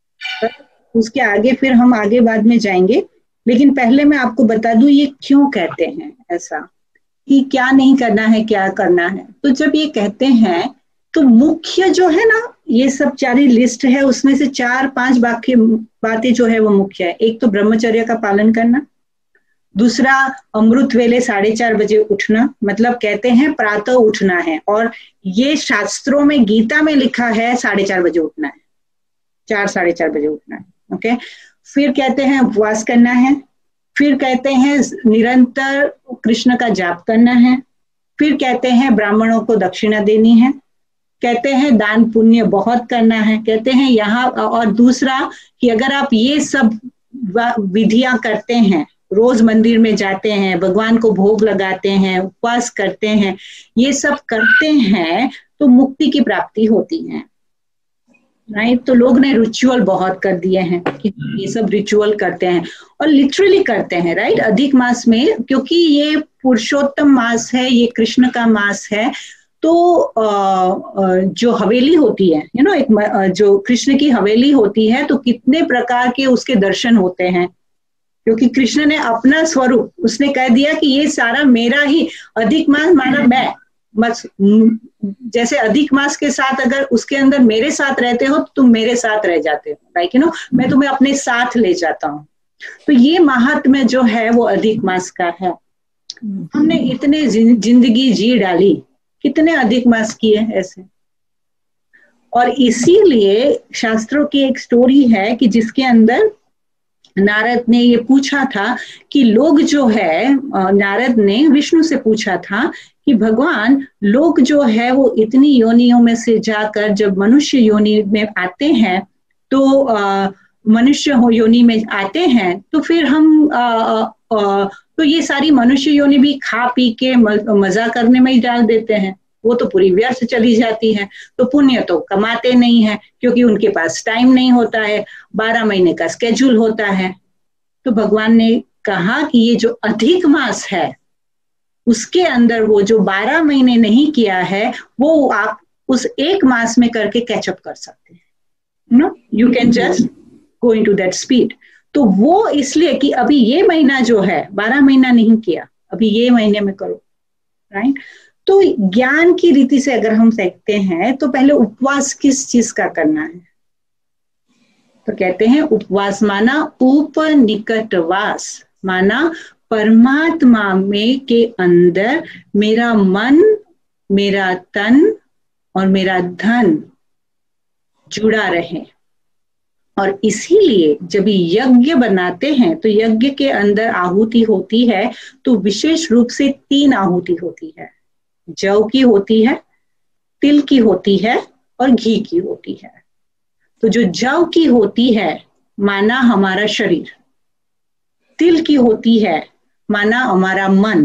उसके आगे फिर हम आगे बाद में जाएंगे, लेकिन पहले मैं आपको बता दूं ये क्यों कहते हैं ऐसा, कि क्या नहीं करना है क्या करना है। तो जब ये कहते हैं तो मुख्य जो है ना, ये सब सारी लिस्ट है, उसमें से 4-5 बातें जो है वो मुख्य है। एक तो ब्रह्मचर्य का पालन करना, दूसरा अमृत वेले 4:30 बजे उठना, मतलब कहते हैं प्रातः उठना है, और ये शास्त्रों में गीता में लिखा है 4:30 बजे उठना है, 4-4:30 बजे उठना है। ओके, फिर कहते हैं उपवास करना है, फिर कहते हैं निरंतर कृष्ण का जाप करना है, फिर कहते हैं ब्राह्मणों को दक्षिणा देनी है, कहते हैं दान पुण्य बहुत करना है, कहते हैं यहाँ, और दूसरा कि अगर आप ये सब विधियां करते हैं, रोज मंदिर में जाते हैं, भगवान को भोग लगाते हैं, उपवास करते हैं, ये सब करते हैं, तो मुक्ति की प्राप्ति होती है, राइट। तो लोग ने रिचुअल बहुत कर दिए हैं कि ये सब रिचुअल करते हैं, और लिटरली करते हैं, राइट। अधिक मास में, क्योंकि ये पुरुषोत्तम मास है, ये कृष्ण का मास है, तो जो हवेली होती है, एक जो कृष्ण की हवेली होती है, तो कितने प्रकार के उसके दर्शन होते हैं, क्योंकि कृष्ण ने अपना स्वरूप, उसने कह दिया कि ये सारा मेरा ही, अधिक मास माना मैं, बस जैसे अधिक मास के साथ अगर उसके अंदर मेरे साथ रहते हो तो तुम मेरे साथ रह जाते हो, लाइक मैं तुम्हें अपने साथ ले जाता हूँ। तो ये महात्म्य जो है वो अधिक मास का है। हमने इतने जिंदगी जी डाली, कितने अधिक मास किए ऐसे, और इसीलिए शास्त्रों की एक स्टोरी है कि जिसके अंदर नारद ने ये पूछा था कि लोग जो है, नारद ने विष्णु से पूछा था कि भगवान, लोग जो है वो इतनी योनियों में से जाकर जब मनुष्य योनि में आते हैं, तो मनुष्य योनि में आते हैं, तो फिर हम तो ये सारी मनुष्य योनि भी खा पी के मजा करने में ही डाल देते हैं, वो तो पूरी व्यर्थ चली जाती है, तो पुण्य तो कमाते नहीं है, क्योंकि उनके पास टाइम नहीं होता है, 12 महीने का स्केड्यूल होता है। तो भगवान ने कहा कि ये जो अधिक मास है, उसके अंदर वो जो 12 महीने नहीं किया है, वो आप उस 1 मास में करके कैचअप कर सकते हैं, you can just go into that speed. तो वो इसलिए कि अभी ये महीना जो है, 12 महीना नहीं किया, अभी ये महीने में करो, राइट। तो ज्ञान की रीति से अगर हम देखते हैं, तो पहले उपवास किस चीज का करना है, तो कहते हैं उपवास माना उपनिकटवास, माना परमात्मा में के अंदर मेरा मन, मेरा तन और मेरा धन जुड़ा रहे। और इसीलिए जब यज्ञ बनाते हैं, तो यज्ञ के अंदर आहुति होती है, तो विशेष रूप से 3 आहुति होती है, जौ की होती है, तिल की होती है और घी की होती है। तो जो जौ की होती है माना हमारा शरीर, तिल की होती है माना हमारा मन,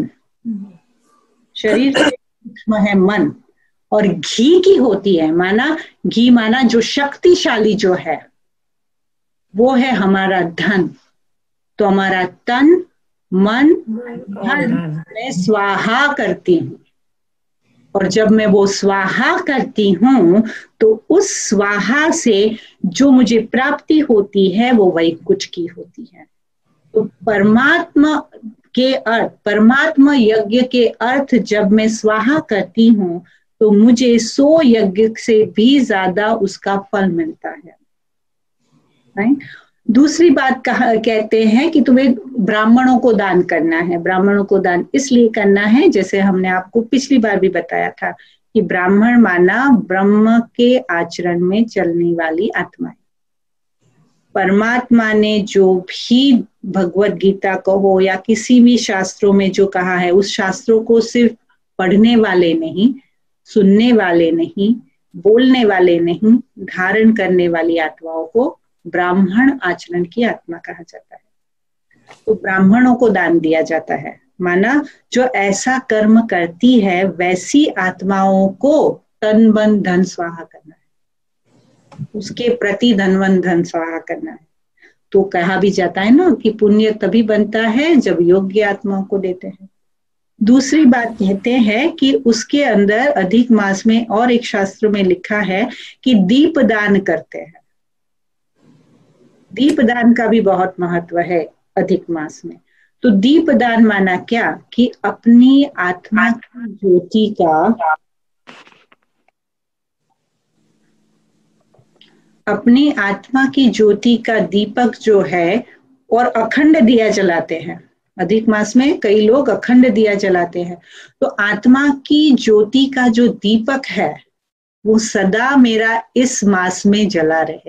शरीर से सूक्ष्म है मन, और घी की होती है माना, घी माना जो शक्तिशाली जो है, वो है हमारा धन। तो हमारा तन, मन, धन मैं स्वाहा करती हूँ, और जब मैं वो स्वाहा करती हूँ तो उस स्वाहा से जो मुझे प्राप्ति होती है वो वैकुंठ की होती है। तो परमात्मा के अर्थ, परमात्मा यज्ञ के अर्थ जब मैं स्वाहा करती हूँ तो मुझे 100 यज्ञ से भी ज्यादा उसका फल मिलता है। राइट? दूसरी बात कहते हैं कि तुम्हें ब्राह्मणों को दान करना है। ब्राह्मणों को दान इसलिए करना है, जैसे हमने आपको पिछली बार भी बताया था कि ब्राह्मण माना ब्रह्म के आचरण में चलने वाली आत्माएं। परमात्मा ने जो भी भगवत गीता कहो या किसी भी शास्त्रों में जो कहा है, उस शास्त्रों को सिर्फ पढ़ने वाले नहीं, सुनने वाले नहीं, बोलने वाले नहीं, धारण करने वाली आत्माओं को ब्राह्मण आचरण की आत्मा कहा जाता है। तो ब्राह्मणों को दान दिया जाता है, माना जो ऐसा कर्म करती है वैसी आत्माओं को तन मन धन स्वाहा करना है, उसके प्रति धन वन धन स्वाहा करना है। तो कहा भी जाता है ना कि पुण्य तभी बनता है जब योग्य आत्माओं को देते हैं। दूसरी बात कहते हैं कि उसके अंदर अधिक मास में और एक शास्त्र में लिखा है कि दीप दान करते हैं। दीप दान का भी बहुत महत्व है अधिक मास में। तो दीप दान माना क्या कि अपनी आत्मा की ज्योति का, अपनी आत्मा की ज्योति का दीपक जो है, और अखंड दिया जलाते हैं। अधिक मास में कई लोग अखंड दिया जलाते हैं। तो आत्मा की ज्योति का जो दीपक है वो सदा मेरा इस मास में जला रहे।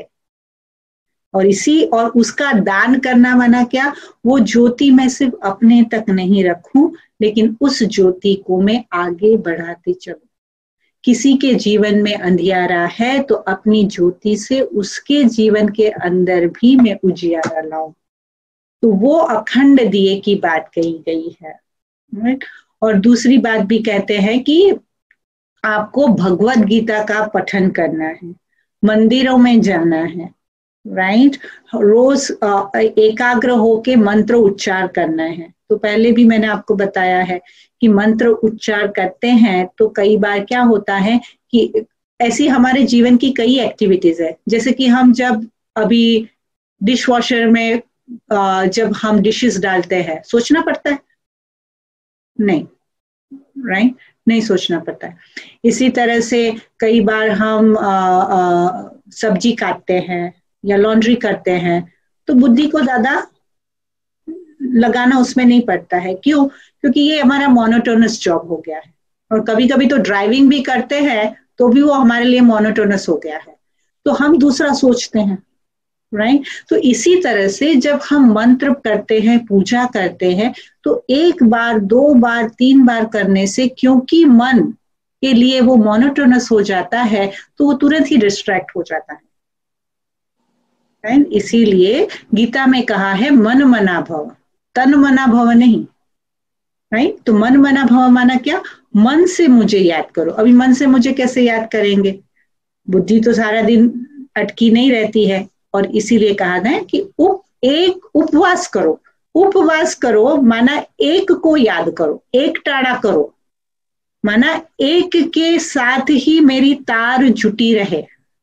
और उसका दान करना माना क्या, वो ज्योति मैं सिर्फ अपने तक नहीं रखूं, लेकिन उस ज्योति को मैं आगे बढ़ाते चलूं। किसी के जीवन में अंधियारा है तो अपनी ज्योति से उसके जीवन के अंदर भी मैं उजियारा लाऊं। तो वो अखंड दिए की बात कही गई है। और दूसरी बात भी कहते हैं कि आपको भगवत गीता का पठन करना है, मंदिरों में जाना है, राइट? रोज एकाग्र होके मंत्र उच्चार करना है। तो पहले भी मैंने आपको बताया है कि मंत्र उच्चार करते हैं तो कई बार क्या होता है कि ऐसी हमारे जीवन की कई एक्टिविटीज है, जैसे कि हम जब अभी डिश वॉशर में जब हम डिशेस डालते हैं, सोचना पड़ता है? नहीं, राइट? नहीं सोचना पड़ता है। इसी तरह से कई बार हम सब्जी काटते हैं या लॉन्ड्री करते हैं तो बुद्धि को ज्यादा लगाना उसमें नहीं पड़ता है। क्यों? क्योंकि ये हमारा मोनोटोनस जॉब हो गया है। और कभी कभी तो ड्राइविंग भी करते हैं तो भी वो हमारे लिए मोनोटोनस हो गया है, तो हम दूसरा सोचते हैं, राइट? तो इसी तरह से जब हम मंत्र करते हैं, पूजा करते हैं, तो एक बार, 2 बार, 3 बार करने से क्योंकि मन के लिए वो मोनोटोनस हो जाता है तो वो तुरंत ही डिस्ट्रैक्ट हो जाता है। इसीलिए गीता में कहा है मन मना भव, तन मना भव नहीं, राइट? तो मन मना भव माना क्या? मन से मुझे याद करो। अभी मन से मुझे कैसे याद करेंगे? बुद्धि तो सारा दिन अटकी नहीं रहती है, और इसीलिए कहा है कि एक उपवास करो। उपवास करो माना एक को याद करो, एक टाड़ा करो, माना एक के साथ ही मेरी तार जुटी रहे,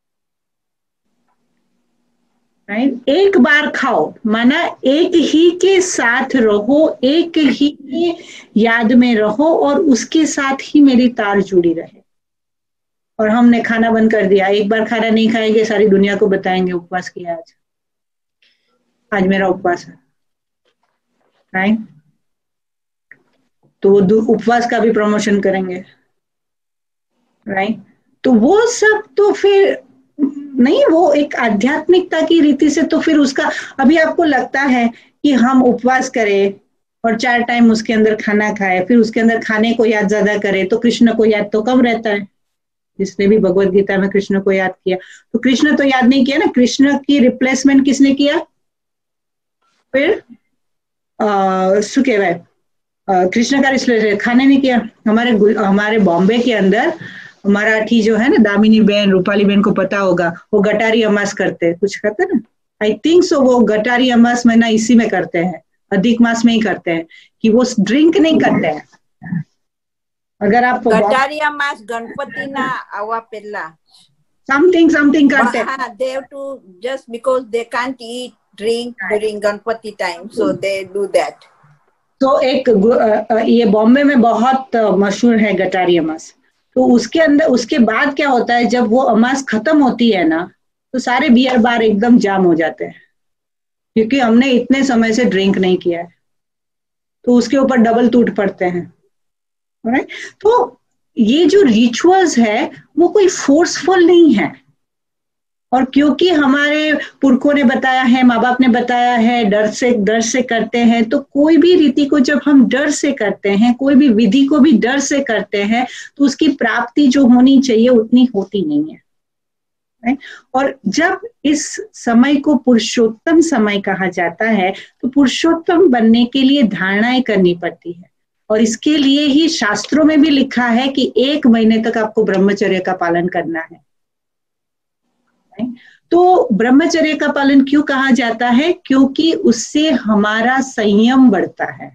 राइट? एक बार खाओ माना एक ही के साथ रहो, एक ही के याद में रहो और उसके साथ ही मेरी तार जुड़ी रहे। और हमने खाना बंद कर दिया, एक बार खाना नहीं खाएंगे, सारी दुनिया को बताएंगे उपवास किया, आज मेरा उपवास है, राइट? तो वो उपवास का भी प्रमोशन करेंगे, राइट? तो वो सब तो फिर नहीं, वो एक आध्यात्मिकता की रीति से तो फिर उसका, अभी आपको लगता है कि हम उपवास करें और 4 टाइम उसके अंदर खाना खाए, फिर उसके अंदर खाने को याद ज्यादा करे तो कृष्ण को याद तो कम रहता है। जिसने भी भगवत गीता में कृष्ण को याद किया, तो कृष्ण तो याद नहीं किया ना, कृष्ण की रिप्लेसमेंट किसने किया? फिर कृष्ण का रिप्लेसमेंट खाने ने किया। हमारे बॉम्बे के अंदर मराठी जो है ना, दामिनी बहन, रूपाली बहन को पता होगा, वो गटारी अमास करते हैं, कुछ करते ना, आई थिंक सो, वो गटारी अमास महीना इसी में करते हैं, अधिक मास में ही करते हैं, कि वो ड्रिंक नहीं करते हैं। अगर आप
Gatari Amas Ganpati na awa pella.
something करते हैं,
They have to, just because they can't eat, drink during Ganpati time, so they do that.
तो ये बॉम्बे में बहुत मशहूर है गटारी अमास। तो उसके अंदर उसके बाद क्या होता है, जब वो अमास खत्म होती है ना, तो सारे बियर बार एकदम जाम हो जाते हैं, क्योंकि हमने इतने समय से ड्रिंक नहीं किया है, तो उसके ऊपर डबल टूट पड़ते हैं। राइट? तो ये जो रिचुअल्स है वो कोई फोर्सफुल नहीं है, और क्योंकि हमारे पुरखों ने बताया है, माँ बाप ने बताया है, डर से करते हैं, तो कोई भी रीति को जब हम डर से करते हैं, कोई भी विधि को भी डर से करते हैं, तो उसकी प्राप्ति जो होनी चाहिए उतनी होती नहीं है। और जब इस समय को पुरुषोत्तम समय कहा जाता है, तो पुरुषोत्तम बनने के लिए धारणाएं करनी पड़ती है, और इसके लिए ही शास्त्रों में भी लिखा है कि 1 महीने तक आपको ब्रह्मचर्य का पालन करना है। तो ब्रह्मचर्य का पालन क्यों कहा जाता है? क्योंकि उससे हमारा संयम बढ़ता है।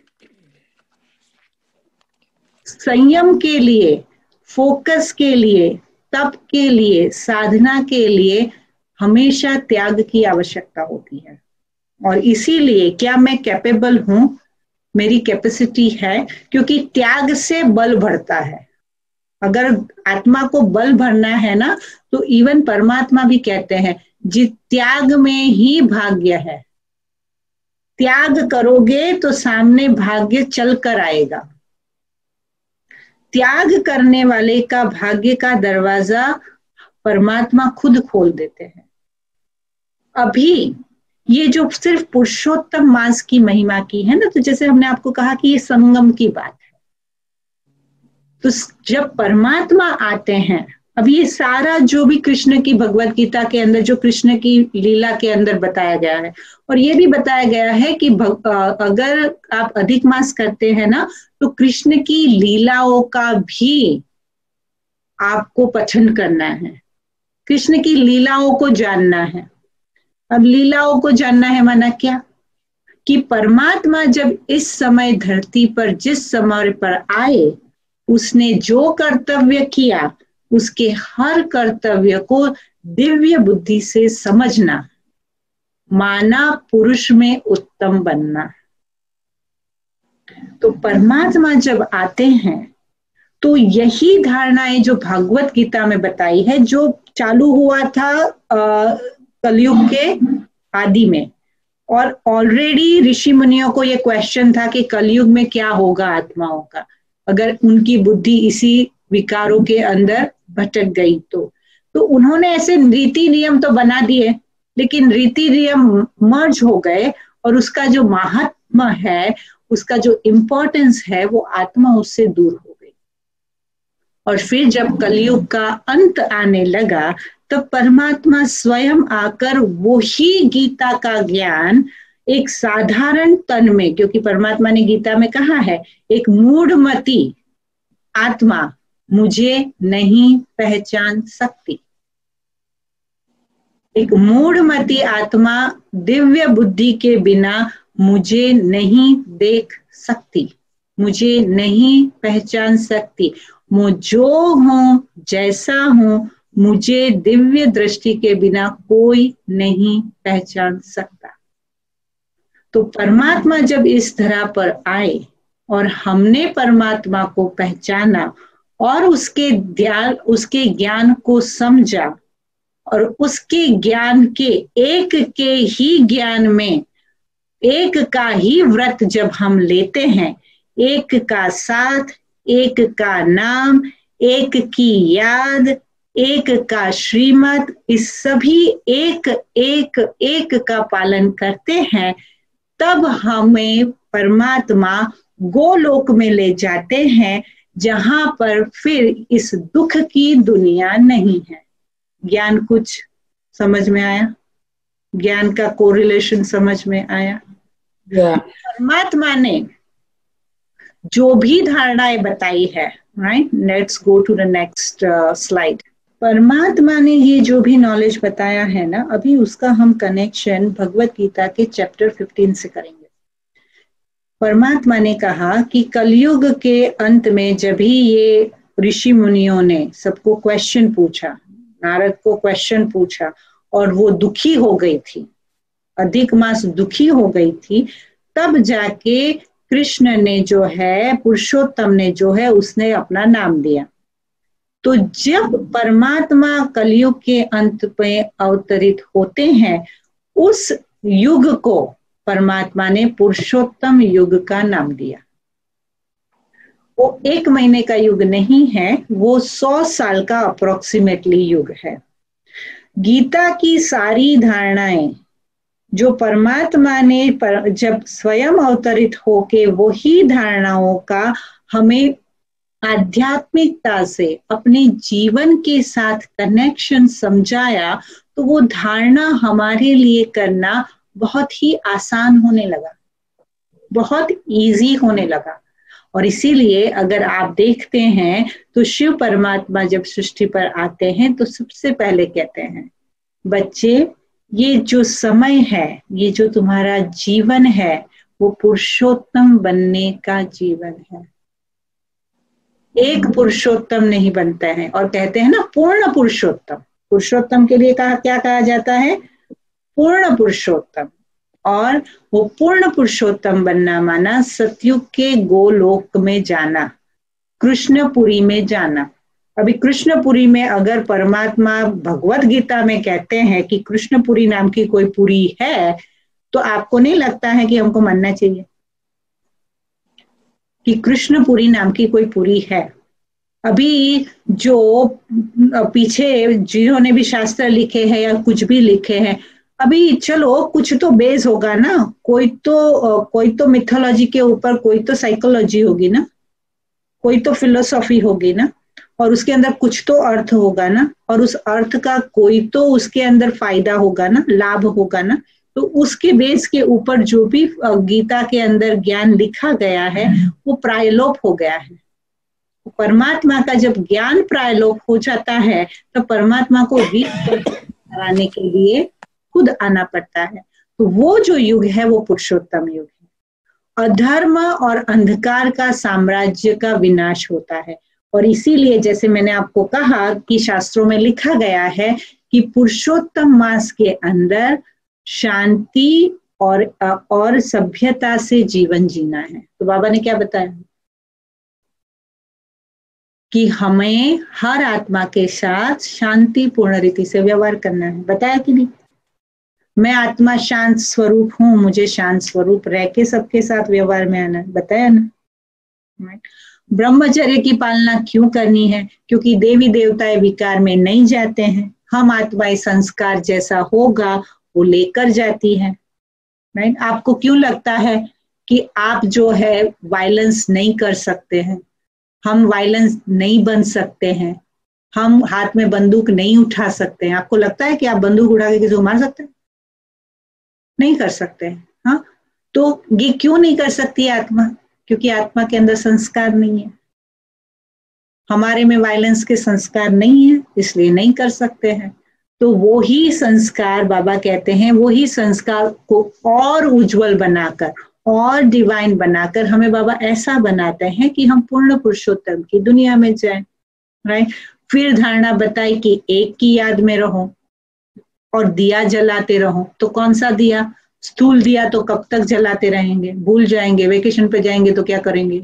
संयम के लिए, फोकस के लिए, तप के लिए, साधना के लिए हमेशा त्याग की आवश्यकता होती है। और इसीलिए क्या मैं कैपेबल हूं, मेरी कैपेसिटी है, क्योंकि त्याग से बल बढ़ता है। अगर आत्मा को बल भरना है ना, तो इवन परमात्मा भी कहते हैं जिस त्याग में ही भाग्य है। त्याग करोगे तो सामने भाग्य चल कर आएगा। त्याग करने वाले का भाग्य का दरवाजा परमात्मा खुद खोल देते हैं। अभी ये जो सिर्फ पुरुषोत्तम मास की महिमा की है ना, तो जैसे हमने आपको कहा कि ये संगम की बात है, तो जब परमात्मा आते हैं, अब ये सारा जो भी कृष्ण की भगवत गीता के अंदर, जो कृष्ण की लीला के अंदर बताया गया है, और ये भी बताया गया है कि अगर आप अधिक मास करते हैं ना, तो कृष्ण की लीलाओं का भी आपको पठन करना है, कृष्ण की लीलाओं को जानना है। अब लीलाओं को जानना है माना क्या? कि परमात्मा जब इस समय धरती पर जिस समय पर आए, उसने जो कर्तव्य किया, उसके हर कर्तव्य को दिव्य बुद्धि से समझना, माना पुरुष में उत्तम बनना। तो परमात्मा जब आते हैं, तो यही धारणाएं जो भागवत गीता में बताई है, जो चालू हुआ था कलयुग के आदि में, और ऑलरेडी ऋषि मुनियों को ये क्वेश्चन था कि कलयुग में क्या होगा आत्माओं का, अगर उनकी बुद्धि इसी विकारों के अंदर भटक गई तो उन्होंने ऐसे रीति नियम तो बना दिए, लेकिन रीति नियम मर्ज हो गए, और उसका जो महात्मा है, उसका जो इम्पोर्टेंस है, वो आत्मा उससे दूर हो गई। और फिर जब कलयुग का अंत आने लगा, तब परमात्मा स्वयं आकर वही गीता का ज्ञान एक साधारण तन में, क्योंकि परमात्मा ने गीता में कहा है, एक मूढ़मती आत्मा मुझे नहीं पहचान सकती। एक मूढ़मती आत्मा दिव्य बुद्धि के बिना मुझे नहीं देख सकती, मुझे नहीं पहचान सकती। मैं जो हूं, जैसा हूं, मुझे दिव्य दृष्टि के बिना कोई नहीं पहचान सकता। तो परमात्मा जब इस धरा पर आए और हमने परमात्मा को पहचाना और उसके ज्ञान को समझा, और उसके ज्ञान के ही ज्ञान में एक का ही व्रत जब हम लेते हैं, एक का साथ, एक का नाम, एक की याद, एक का श्रीमत, इस सभी एक का पालन करते हैं, तब हमें परमात्मा गोलोक में ले जाते हैं, जहां पर फिर इस दुख की दुनिया नहीं है। ज्ञान कुछ समझ में आया? ज्ञान का कोरिलेशन समझ में आया? परमात्मा ने जो भी धारणाएं बताई है, right, let's go to the next slide. परमात्मा ने ये जो भी नॉलेज बताया है ना, अभी उसका हम कनेक्शन भगवत गीता के चैप्टर 15 से करेंगे। परमात्मा ने कहा कि कलयुग के अंत में जब ही ये ऋषि मुनियों ने सबको क्वेश्चन पूछा, नारद को क्वेश्चन पूछा और वो दुखी हो गई थी, अधिक मास दुखी हो गई थी, तब जाके कृष्ण ने जो है, पुरुषोत्तम ने जो है, उसने अपना नाम दिया। तो जब परमात्मा कलयुग के अंत में अवतरित होते हैं, उस युग को परमात्मा ने पुरुषोत्तम युग का नाम दिया। वो 1 महीने का युग नहीं है, वो 100 साल का अप्रोक्सीमेटली युग है। गीता की सारी धारणाएं जो परमात्मा ने जब स्वयं अवतरित होके वही धारणाओं का हमें आध्यात्मिकता से अपने जीवन के साथ कनेक्शन समझाया, तो वो धारणा हमारे लिए करना बहुत ही आसान होने लगा, बहुत इजी होने लगा। और इसीलिए अगर आप देखते हैं तो शिव परमात्मा जब सृष्टि पर आते हैं तो सबसे पहले कहते हैं, बच्चे ये जो समय है, ये जो तुम्हारा जीवन है, वो पुरुषोत्तम बनने का जीवन है। एक पुरुषोत्तम नहीं बनता है। और कहते हैं ना पूर्ण पुरुषोत्तम, पुरुषोत्तम के लिए क्या कहा जाता है? पूर्ण पुरुषोत्तम। और वो पूर्ण पुरुषोत्तम बनना माना सतयुग के गोलोक में जाना, कृष्णपुरी में जाना। अभी कृष्णपुरी में अगर परमात्मा भगवत गीता में कहते हैं कि कृष्णपुरी नाम की कोई पुरी है, तो आपको नहीं लगता है कि हमको मानना चाहिए कि कृष्णपुरी नाम की कोई पुरी है? अभी जो पीछे जिन्होंने भी शास्त्र लिखे हैं या कुछ भी लिखे हैं, अभी चलो कुछ तो बेस होगा ना, कोई तो मिथोलॉजी के ऊपर, कोई तो साइकोलॉजी होगी ना, कोई तो फिलोसॉफी होगी ना, और उसके अंदर कुछ तो अर्थ होगा ना, और उस अर्थ का कोई तो उसके अंदर फायदा होगा ना, लाभ होगा ना। तो उसके बेस के ऊपर जो भी गीता के अंदर ज्ञान लिखा गया है वो प्रायलोप हो गया है। परमात्मा का जब ज्ञान प्रायलोप हो जाता है तो परमात्मा को कराने के लिए खुद आना पड़ता है। तो वो जो युग है वो पुरुषोत्तम युग है। अधर्म और अंधकार का साम्राज्य का विनाश होता है। और इसीलिए जैसे मैंने आपको कहा कि शास्त्रों में लिखा गया है कि पुरुषोत्तम मास के अंदर शांति और सभ्यता से जीवन जीना है। तो बाबा ने क्या बताया कि हमें हर आत्मा के साथ शांतिपूर्ण रीति से व्यवहार करना है। बताया कि नहीं? मैं आत्मा शांत स्वरूप हूं, मुझे शांत स्वरूप रह के सबके साथ व्यवहार में आना है। बताया ना? ब्रह्मचर्य की पालना क्यों करनी है? क्योंकि देवी देवताएं विकार में नहीं जाते हैं। हम आत्माएं संस्कार जैसा होगा वो लेकर जाती है। राइट? आपको क्यों लगता है कि आप जो है वायलेंस नहीं कर सकते हैं? हम वायलेंस नहीं बन सकते हैं, हम हाथ में बंदूक नहीं उठा सकते हैं। आपको लगता है कि आप बंदूक उठा के किसी को मार सकते हैं? नहीं कर सकते हैं। हाँ, तो ये क्यों नहीं कर सकती आत्मा? क्योंकि आत्मा के अंदर संस्कार नहीं है, हमारे में वायलेंस के संस्कार नहीं है, इसलिए नहीं कर सकते हैं। तो वो ही संस्कार बाबा कहते हैं, वो ही संस्कार को और उज्जवल बनाकर और डिवाइन बनाकर हमें बाबा ऐसा बनाते हैं कि हम पूर्ण पुरुषोत्तम की दुनिया में जाएं। राइट? फिर धारणा बताई कि एक की याद में रहो और दिया जलाते रहो। तो कौन सा दिया? स्थूल दिया तो कब तक जलाते रहेंगे? भूल जाएंगे। वेकेशन पे जाएंगे तो क्या करेंगे?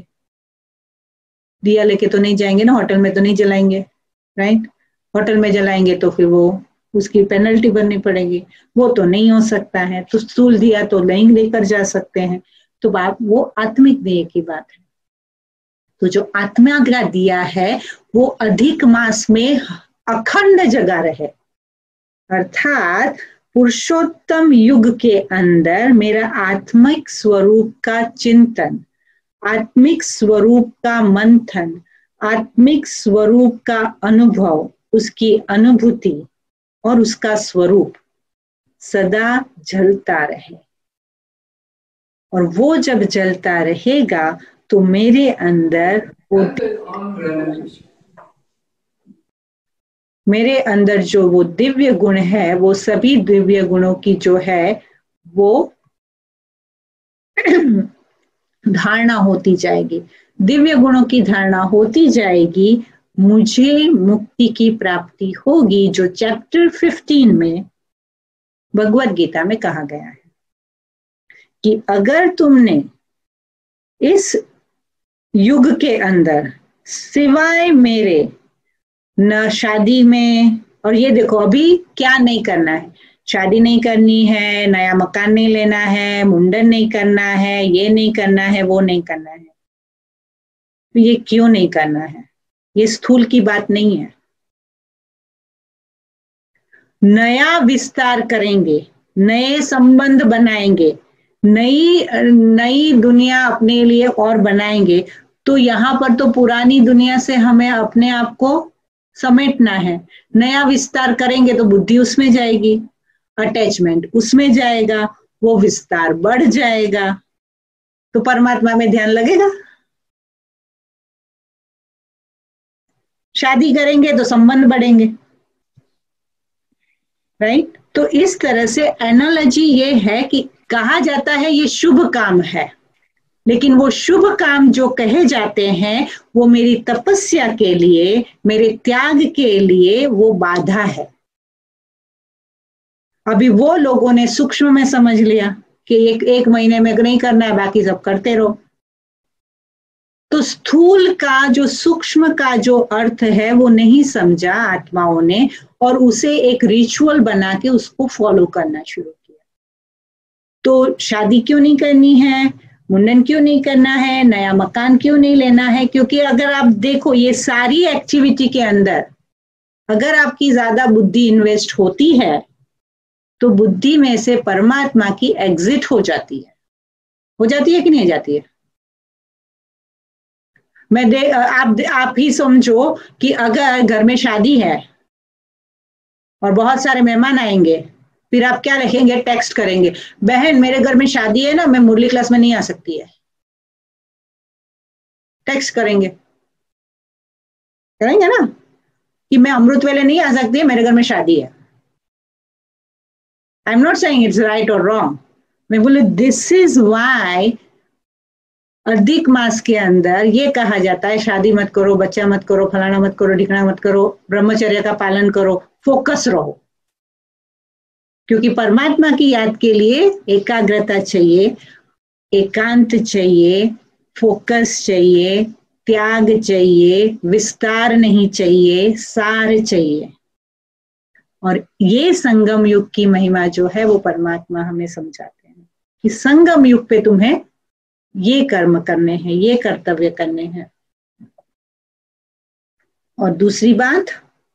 दिया लेके तो नहीं जाएंगे ना, होटल में तो नहीं जलाएंगे। राइट? होटल में जलाएंगे तो फिर वो उसकी पेनल्टी भरनी पड़ेगी, वो तो नहीं हो सकता है। तो स्थूल दिया तो नहीं लेकर जा सकते हैं। तो बात वो आत्मिक दिए की बात है। तो जो आत्मा का दिया है वो अधिक मास में अखंड जगा रहे, अर्थात पुरुषोत्तम युग के अंदर मेरा आत्मिक स्वरूप का चिंतन, आत्मिक स्वरूप का मंथन, आत्मिक स्वरूप का अनुभव, उसकी अनुभूति और उसका स्वरूप सदा जलता रहे। और वो जब जलता रहेगा तो मेरे अंदर मेरे अंदर जो वो दिव्य गुण है, वो सभी दिव्य गुणों की जो है वो धारणा होती जाएगी, दिव्य गुणों की धारणा होती जाएगी, मुझे मुक्ति की प्राप्ति होगी, जो चैप्टर 15 में भगवत गीता में कहा गया है कि अगर तुमने इस युग के अंदर सिवाय मेरे न शादी में, और ये देखो अभी क्या नहीं करना है, शादी नहीं करनी है, नया मकान नहीं लेना है, मुंडन नहीं करना है, ये नहीं करना है, वो नहीं करना है, तो ये क्यों नहीं करना है? ये स्थूल की बात नहीं है। नया विस्तार करेंगे, नए संबंध बनाएंगे, नई दुनिया अपने लिए और बनाएंगे, तो यहाँ पर तो पुरानी दुनिया से हमें अपने आप को समेटना है। नया विस्तार करेंगे तो बुद्धि उसमें जाएगी, अटैचमेंट उसमें जाएगा, वो विस्तार बढ़ जाएगा, तो परमात्मा में ध्यान लगेगा। शादी करेंगे तो संबंध बढ़ेंगे, राइट? तो इस तरह से एनालॉजी ये है कि कहा जाता है ये शुभ काम है, लेकिन वो शुभ काम जो कहे जाते हैं वो मेरी तपस्या के लिए, मेरे त्याग के लिए वो बाधा है। अभी वो लोगों ने सूक्ष्म में समझ लिया कि एक महीने में नहीं करना है, बाकी सब करते रहो। तो स्थूल का जो सूक्ष्म का जो अर्थ है वो नहीं समझा आत्माओं ने, और उसे एक रिचुअल बना के उसको फॉलो करना शुरू किया। तो शादी क्यों नहीं करनी है, मुंडन क्यों नहीं करना है, नया मकान क्यों नहीं लेना है? क्योंकि अगर आप देखो ये सारी एक्टिविटी के अंदर अगर आपकी ज्यादा बुद्धि इन्वेस्ट होती है तो बुद्धि में से परमात्मा की एग्जिट हो जाती है कि नहीं जाती है? आप ही समझो कि अगर घर में शादी है और बहुत सारे मेहमान आएंगे, फिर आप क्या लिखेंगे? टेक्स्ट करेंगे, बहन मेरे घर में शादी है ना, मैं मुरली क्लास में नहीं आ सकती है। टेक्स्ट करेंगे ना कि मैं अमृत वेले नहीं आ सकती है, मेरे घर में शादी है। I am not saying it's right और रॉन्ग, मैं बोले दिस इज वाई अधिक मास के अंदर ये कहा जाता है शादी मत करो, बच्चा मत करो, फलाना मत करो, ढिकना मत करो, ब्रह्मचर्य का पालन करो, फोकस रहो। क्योंकि परमात्मा की याद के लिए एकाग्रता चाहिए, एकांत चाहिए, फोकस चाहिए, त्याग चाहिए, विस्तार नहीं चाहिए, सार चाहिए। और ये संगम युग की महिमा जो है वो परमात्मा हमें समझाते हैं कि संगम युग पे तुम्हें ये कर्म करने हैं, ये कर्तव्य करने हैं। और दूसरी बात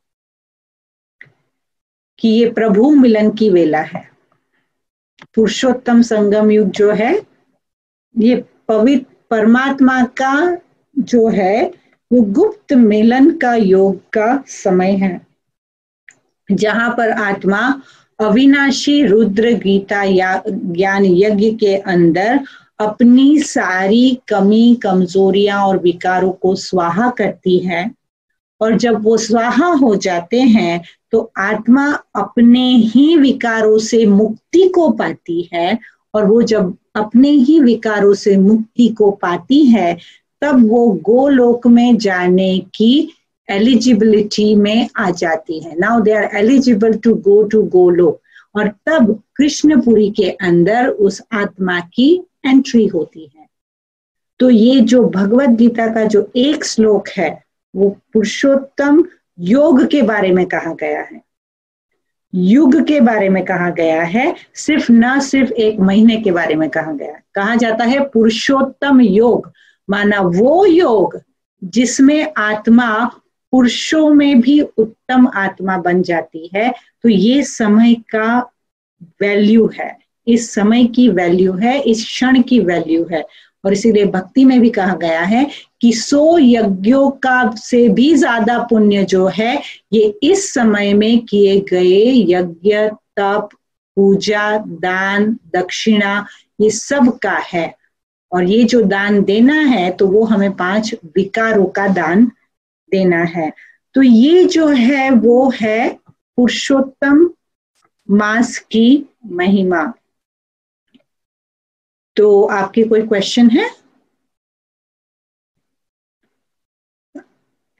कि ये प्रभु मिलन की वेला है। पुरुषोत्तम संगम युग जो है ये पवित्र परमात्मा का जो है वो गुप्त मिलन का योग का समय है, जहां पर आत्मा अविनाशी रुद्र गीता या ज्ञान यज्ञ के अंदर अपनी सारी कमी, कमजोरियां और विकारों को स्वाहा करती है। और जब वो स्वाहा हो जाते हैं तो आत्मा अपने ही विकारों से मुक्ति को पाती है, और वो जब अपने ही विकारों से मुक्ति को पाती है तब वो गोलोक में जाने की एलिजिबिलिटी में आ जाती है। Now they are eligible to to Golok, और तब कृष्णपुरी के अंदर उस आत्मा की एंट्री होती है। तो ये जो भगवत गीता का जो एक श्लोक है वो पुरुषोत्तम योग के बारे में कहा गया है, युग के बारे में कहा गया है, न सिर्फ एक महीने के बारे में कहा गया है। कहा जाता है पुरुषोत्तम योग, माना वो योग जिसमें आत्मा पुरुषों में भी उत्तम आत्मा बन जाती है। तो ये समय का वैल्यू है, इस समय की वैल्यू है, इस क्षण की वैल्यू है। और इसीलिए भक्ति में भी कहा गया है कि 100 यज्ञों का से भी ज्यादा पुण्य जो है ये इस समय में किए गए यज्ञ, तप, पूजा, दान, दक्षिणा, ये सब का है। और ये जो दान देना है तो वो हमें 5 विकारों का दान देना है। तो ये जो है वो है पुरुषोत्तम मास की महिमा। तो आपके कोई क्वेश्चन है?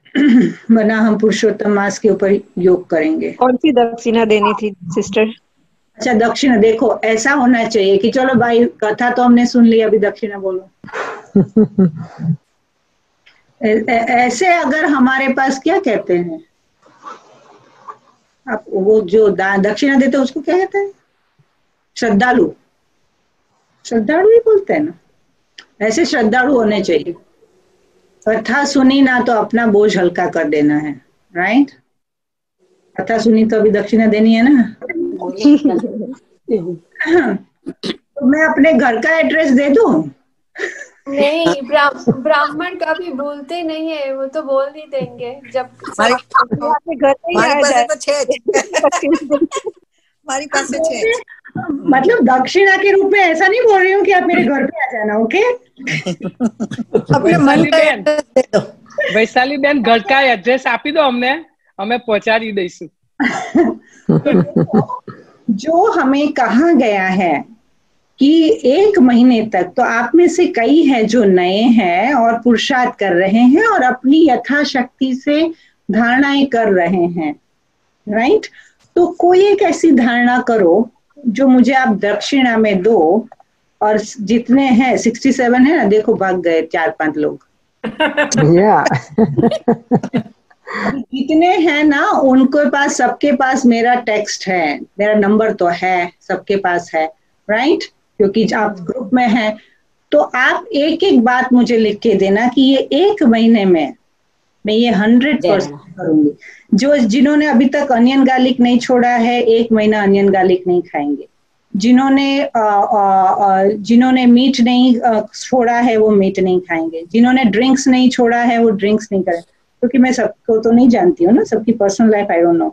वरना हम पुरुषोत्तम मास के ऊपर योग करेंगे।
कौन सी दक्षिणा देनी थी सिस्टर?
अच्छा, दक्षिणा देखो ऐसा होना चाहिए कि चलो भाई कथा तो हमने सुन ली, अभी दक्षिणा बोलो। ऐसे अगर हमारे पास क्या कहते हैं, आप वो जो दक्षिणा देते हैं उसको क्या कहते हैं? श्रद्धालु, श्रद्धालु ही बोलते हैं ना। ऐसे श्रद्धालु होने चाहिए। कथा सुनी ना तो अपना बोझ हल्का कर देना है, राइट? कथा सुनी तो अभी दक्षिणा देनी है ना। तो मैं अपने घर का एड्रेस दे दूं?
नहीं, ब्राह्मण कभी बोलते नहीं है, वो तो बोल ही देंगे जब
घर पे ही आ जाए।
हमारी पास है।
मतलब दक्षिणा के रूप में ऐसा नहीं बोल रही हूँ कि आप मेरे घर पे आ जाना, ओके?
वैशाली बेन घर का एड्रेस आपी दो हमने, हमें पहुंचाड़ी दईશું।
जो हमें कहा गया है कि 1 महीने तक, तो आप में से कई हैं जो नए हैं और पुरुषार्थ कर रहे हैं और अपनी यथाशक्ति से धारणाएं कर रहे हैं, राइट? तो कोई एक ऐसी धारणा करो जो मुझे आप दक्षिणा में दो, और जितने हैं 67 है ना, देखो भाग गए 4-5 लोग। जितने हैं ना उनके पास, सबके पास मेरा टेक्स्ट है, मेरा नंबर तो है, सबके पास है, राइट? क्योंकि आप ग्रुप में हैं। तो आप एक एक बात मुझे लिख के देना कि ये 1 महीने में मैं ये 100% करूंगी। जो जिन्होंने अभी तक अनियन गार्लिक नहीं छोड़ा है, 1 महीना अनियन गार्लिक नहीं खाएंगे। जिन्होंने मीट नहीं छोड़ा है वो मीट नहीं खाएंगे। जिन्होंने ड्रिंक्स नहीं छोड़ा है वो ड्रिंक्स नहीं करें, क्योंकि मैं सबको तो नहीं जानती हूँ ना, सबकी personal life I don't know.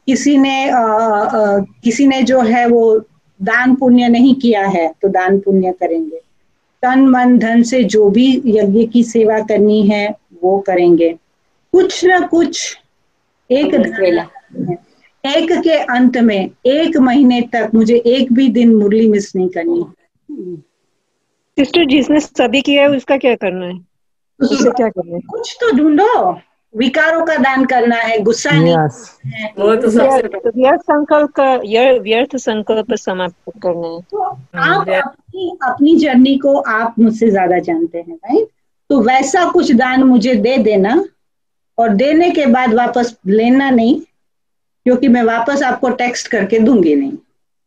किसी ने जो है वो दान पुण्य नहीं किया है तो दान पुण्य करेंगे। तन मन धन से जो भी यज्ञ की सेवा करनी है वो करेंगे। कुछ ना कुछ एक के अंत में 1 महीने तक मुझे एक भी दिन मुरली मिस नहीं करनी।
सिस्टर जिसने सभी किया है उसका क्या करना है? उससे क्या करना है?
कुछ तो ढूंढो। विकारों का दान करना है, गुस्सा नहीं है,
वो तो सबसे
व्यर्थ संकल्प समाप्त करना है।
तो आप अपनी जर्नी को आप मुझसे ज्यादा जानते हैं, राइट? तो वैसा कुछ दान मुझे दे देना, और देने के बाद वापस लेना नहीं, क्योंकि मैं वापस आपको टेक्स्ट करके दूंगी नहीं।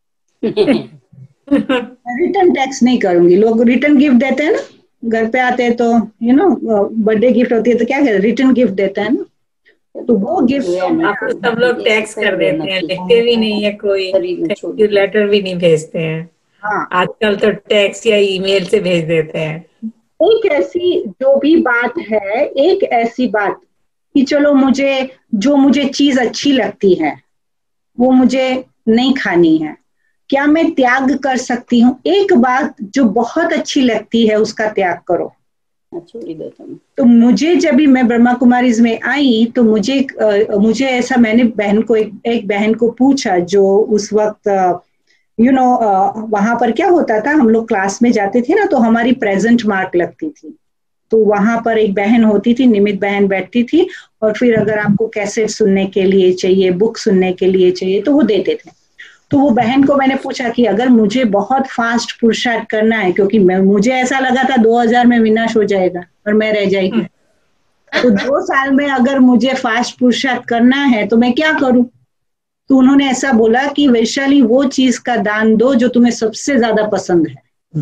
रिटर्न टेक्स्ट नहीं करूंगी। लोग रिटर्न गिफ्ट देते हैं ना, घर पे आते हैं तो बर्थडे गिफ्ट होती है तो क्या कहते हैं, रिटर्न गिफ्ट देते हैं ना, तो वो गिफ्ट
सब लोग टैक्स कर देते हैं, लिखते भी नहीं है, कोई थैंक यू लेटर भी नहीं भेजते हैं।
हाँ,
आजकल तो टैक्स या ईमेल से भेज देते हैं।
एक ऐसी जो भी बात है, एक ऐसी बात कि चलो मुझे चीज अच्छी लगती है वो मुझे नहीं खानी है, क्या मैं त्याग कर सकती हूँ? एक बात जो बहुत अच्छी लगती है उसका त्याग करो। तो मुझे जब भी मैं ब्रह्मा कुमारीज में आई तो मुझे ऐसा, मैंने एक बहन को पूछा जो उस वक्त वहां पर क्या होता था, हम लोग क्लास में जाते थे ना तो हमारी प्रेजेंट मार्क लगती थी। तो वहां पर एक बहन होती थी, निमित बहन बैठती थी, और फिर अगर आपको कैसेट सुनने के लिए चाहिए, बुक सुनने के लिए चाहिए तो वो देते थे। तो वो बहन को मैंने पूछा कि अगर मुझे बहुत फास्ट पुरुषार्थ करना है, क्योंकि मुझे ऐसा लगा था 2000 में विनाश हो जाएगा और मैं रह जाएगी, तो 2 साल में अगर मुझे फास्ट पुरुषार्थ करना है तो मैं क्या करूं? तो उन्होंने ऐसा बोला कि वैशाली वो चीज का दान दो जो तुम्हें सबसे ज्यादा पसंद है,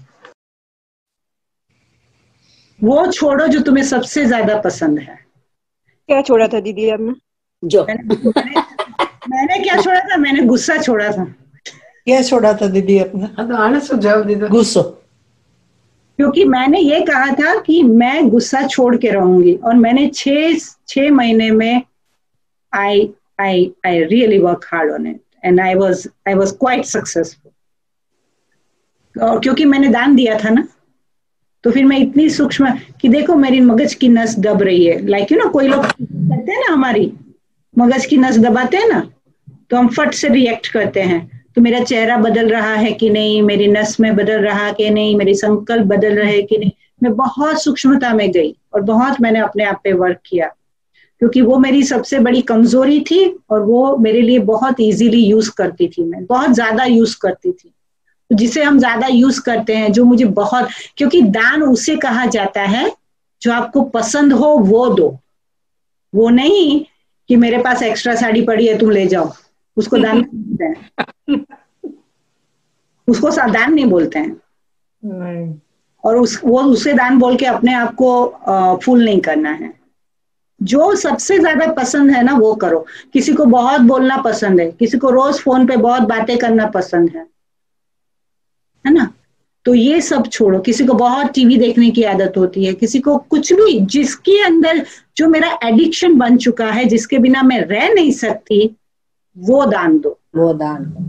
वो छोड़ो जो तुम्हें सबसे ज्यादा पसंद है।
क्या छोड़ा था दीदी आपने?
मैंने क्या छोड़ा था? मैंने गुस्सा छोड़ा था।
क्या छोड़ा था दीदी अपना?
तो आने सुझाव दे दो।
गुस्सा।
क्योंकि मैंने ये कहा था कि मैं गुस्सा छोड़ के रहूंगी, और मैंने 6 महीने में I really worked hard on it and I was quite successful. और क्योंकि मैंने दान दिया था ना, तो फिर मैं इतनी सूक्ष्म कि देखो मेरी मगज की नस दब रही है, लाइक कोई लोग कहते हैं ना हमारी मगज की नस दबाते हैं ना, तो हम फट से रिएक्ट करते हैं। तो मेरा चेहरा बदल रहा है कि नहीं, मेरी नस में बदल रहा कि नहीं, मेरी संकल्प बदल रहे कि नहीं। मैं बहुत सूक्ष्मता में गई और बहुत मैंने अपने आप पे वर्क किया। क्योंकि वो मेरी सबसे बड़ी कमजोरी थी और वो मेरे लिए बहुत इजीली यूज करती थी, मैं बहुत ज्यादा यूज करती थी। जिसे हम ज्यादा यूज करते हैं, जो मुझे बहुत, क्योंकि दान उसे कहा जाता है जो आपको पसंद हो वो दो, वो नहीं कि मेरे पास एक्स्ट्रा साड़ी पड़ी है तुम ले जाओ, उसको दान नहीं बोलते हैं, उसको दान नहीं बोलते हैं। और वो उसे दान बोल के अपने आप को फूल नहीं करना है। जो सबसे ज्यादा पसंद है ना वो करो। किसी को बहुत बोलना पसंद है, किसी को रोज फोन पे बहुत बातें करना पसंद है ना, तो ये सब छोड़ो। किसी को बहुत टीवी देखने की आदत होती है, किसी को कुछ भी, जिसके अंदर जो मेरा एडिक्शन बन चुका है, जिसके बिना मैं रह नहीं सकती, वो दान दो,
वो दान दो।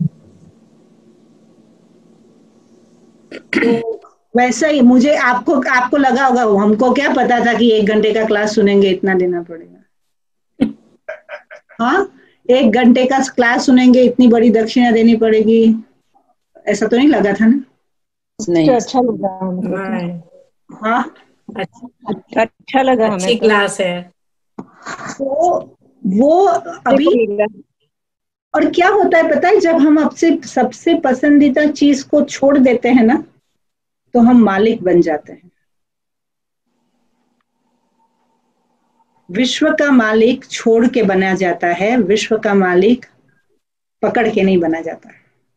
तो वैसा ही मुझे, आपको लगा होगा, हमको क्या पता था कि 1 घंटे का क्लास सुनेंगे इतना देना पड़ेगा। हाँ, 1 घंटे का क्लास सुनेंगे इतनी बड़ी दक्षिणा देनी पड़ेगी, ऐसा तो नहीं लगा था ना?
नहीं, अच्छा लगा।
हाँ,
अच्छा लगा हमें।
अच्छी क्लास है।
तो वो अभी, और क्या होता है पता है, जब हम आपसे सबसे पसंदीदा चीज को छोड़ देते हैं ना, तो हम मालिक बन जाते हैं। विश्व का मालिक छोड़ के बना जाता है, विश्व का मालिक पकड़ के नहीं बना जाता।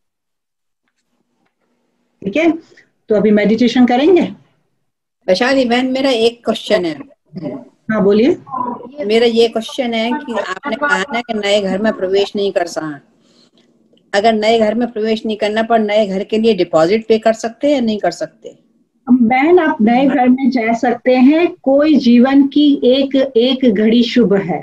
ठीक है, तो अभी मेडिटेशन करेंगे।
वैशाली बहन, मेरा एक क्वेश्चन है।
हाँ बोलिए।
मेरा ये क्वेश्चन है कि आपने कहा ना कि नए घर में प्रवेश नहीं कर सकते, अगर नए घर में प्रवेश नहीं करना पर नए घर के लिए डिपॉजिट पे कर सकते हैं या नहीं कर सकते?
बहन, आप नए घर में जा सकते हैं, कोई जीवन की एक घड़ी शुभ है।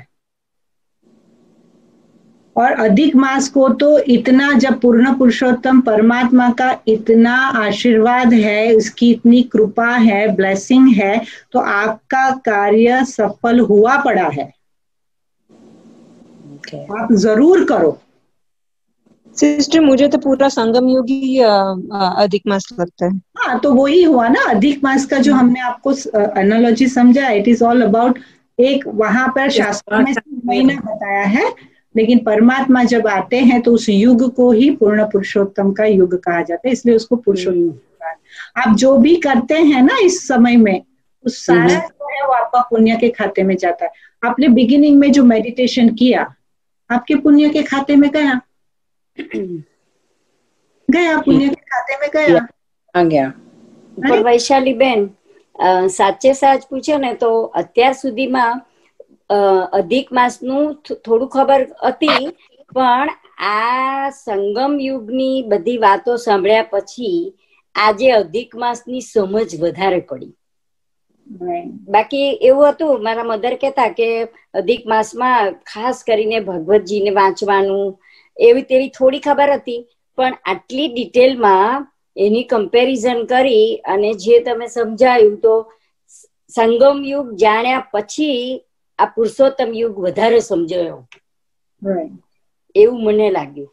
और अधिक मास को तो इतना, जब पूर्ण पुरुषोत्तम परमात्मा का इतना आशीर्वाद है, उसकी इतनी कृपा है, ब्लेसिंग है, तो आपका कार्य सफल हुआ पड़ा है। आप जरूर करो।
सिस्टर, मुझे तो पूरा संगम युग ही अधिक मास लगता है।
हाँ, तो वही हुआ ना अधिक मास का, जो हमने आपको एनालॉजी समझा। इट इज ऑल अबाउट, एक वहां पर शास्त्र में महीना बताया है, लेकिन परमात्मा जब आते हैं तो उस युग को ही पूर्ण पुरुषोत्तम का युग कहा जाता है, इसलिए उसको पुरुषोत्तम कहा है। आप जो भी करते हैं ना इस समय में, उस सारा जो है वो आपका पुण्य के खाते में जाता है। आपने बिगिनिंग में जो मेडिटेशन किया, आपके पुण्य के खाते में गया, पुण्य के खाते में गया,
आ गया।
પણ વૈશાલી બેન, સાચે સાચ પૂછે ને તો અત્યાર સુધીમાં અધિક માસનું થોડું ખબર હતી, પણ આ સંગમ યુગની બધી વાતો સાંભળ્યા પછી આજે અધિક માસની સમજ વધારે પડી. બાકી એવું હતું, મારા મધર કહેતા કે અધિક માસમાં ખાસ કરીને ભગવતજીને વાંચવાનું, એવી તેવી થોડી ખબર હતી, પણ આટલી ડિટેલમાં એની કમ્પેરિઝન કરી અને જે તમે સમજાયું, તો સંગમ યુગ જાણ્યા પછી આ પુરુષોત્તમ યુગ વધારે સમજાયો એવું મને લાગ્યું.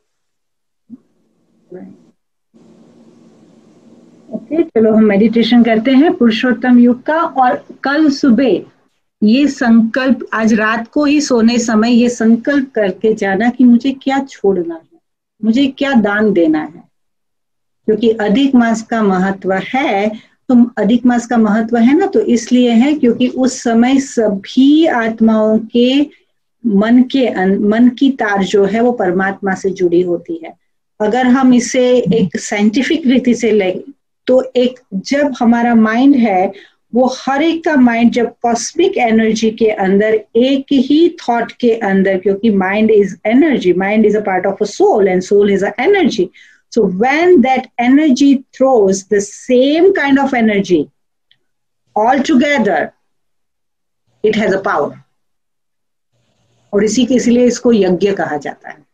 ओके, चलो हम मेडिटेशन करते हैं पुरुषोत्तम युग का। और कल सुबह ये संकल्प, आज रात को ही सोने समय ये संकल्प करके जाना कि मुझे क्या छोड़ना है, मुझे क्या दान देना है। क्योंकि अधिक मास का महत्व है, तो अधिक मास का महत्व है ना, तो इसलिए है क्योंकि उस समय सभी आत्माओं के मन की तार जो है वो परमात्मा से जुड़ी होती है। अगर हम इसे एक साइंटिफिक रीति से लें तो एक, जब हमारा माइंड है वो हर एक का माइंड जब कॉस्मिक एनर्जी के अंदर एक ही थॉट के अंदर, क्योंकि mind is energy, mind is a part of a soul and soul is a energy. So when that energy throws the same kind of energy all together, it has a power. और इसीलिए इसको यज्ञ कहा जाता है।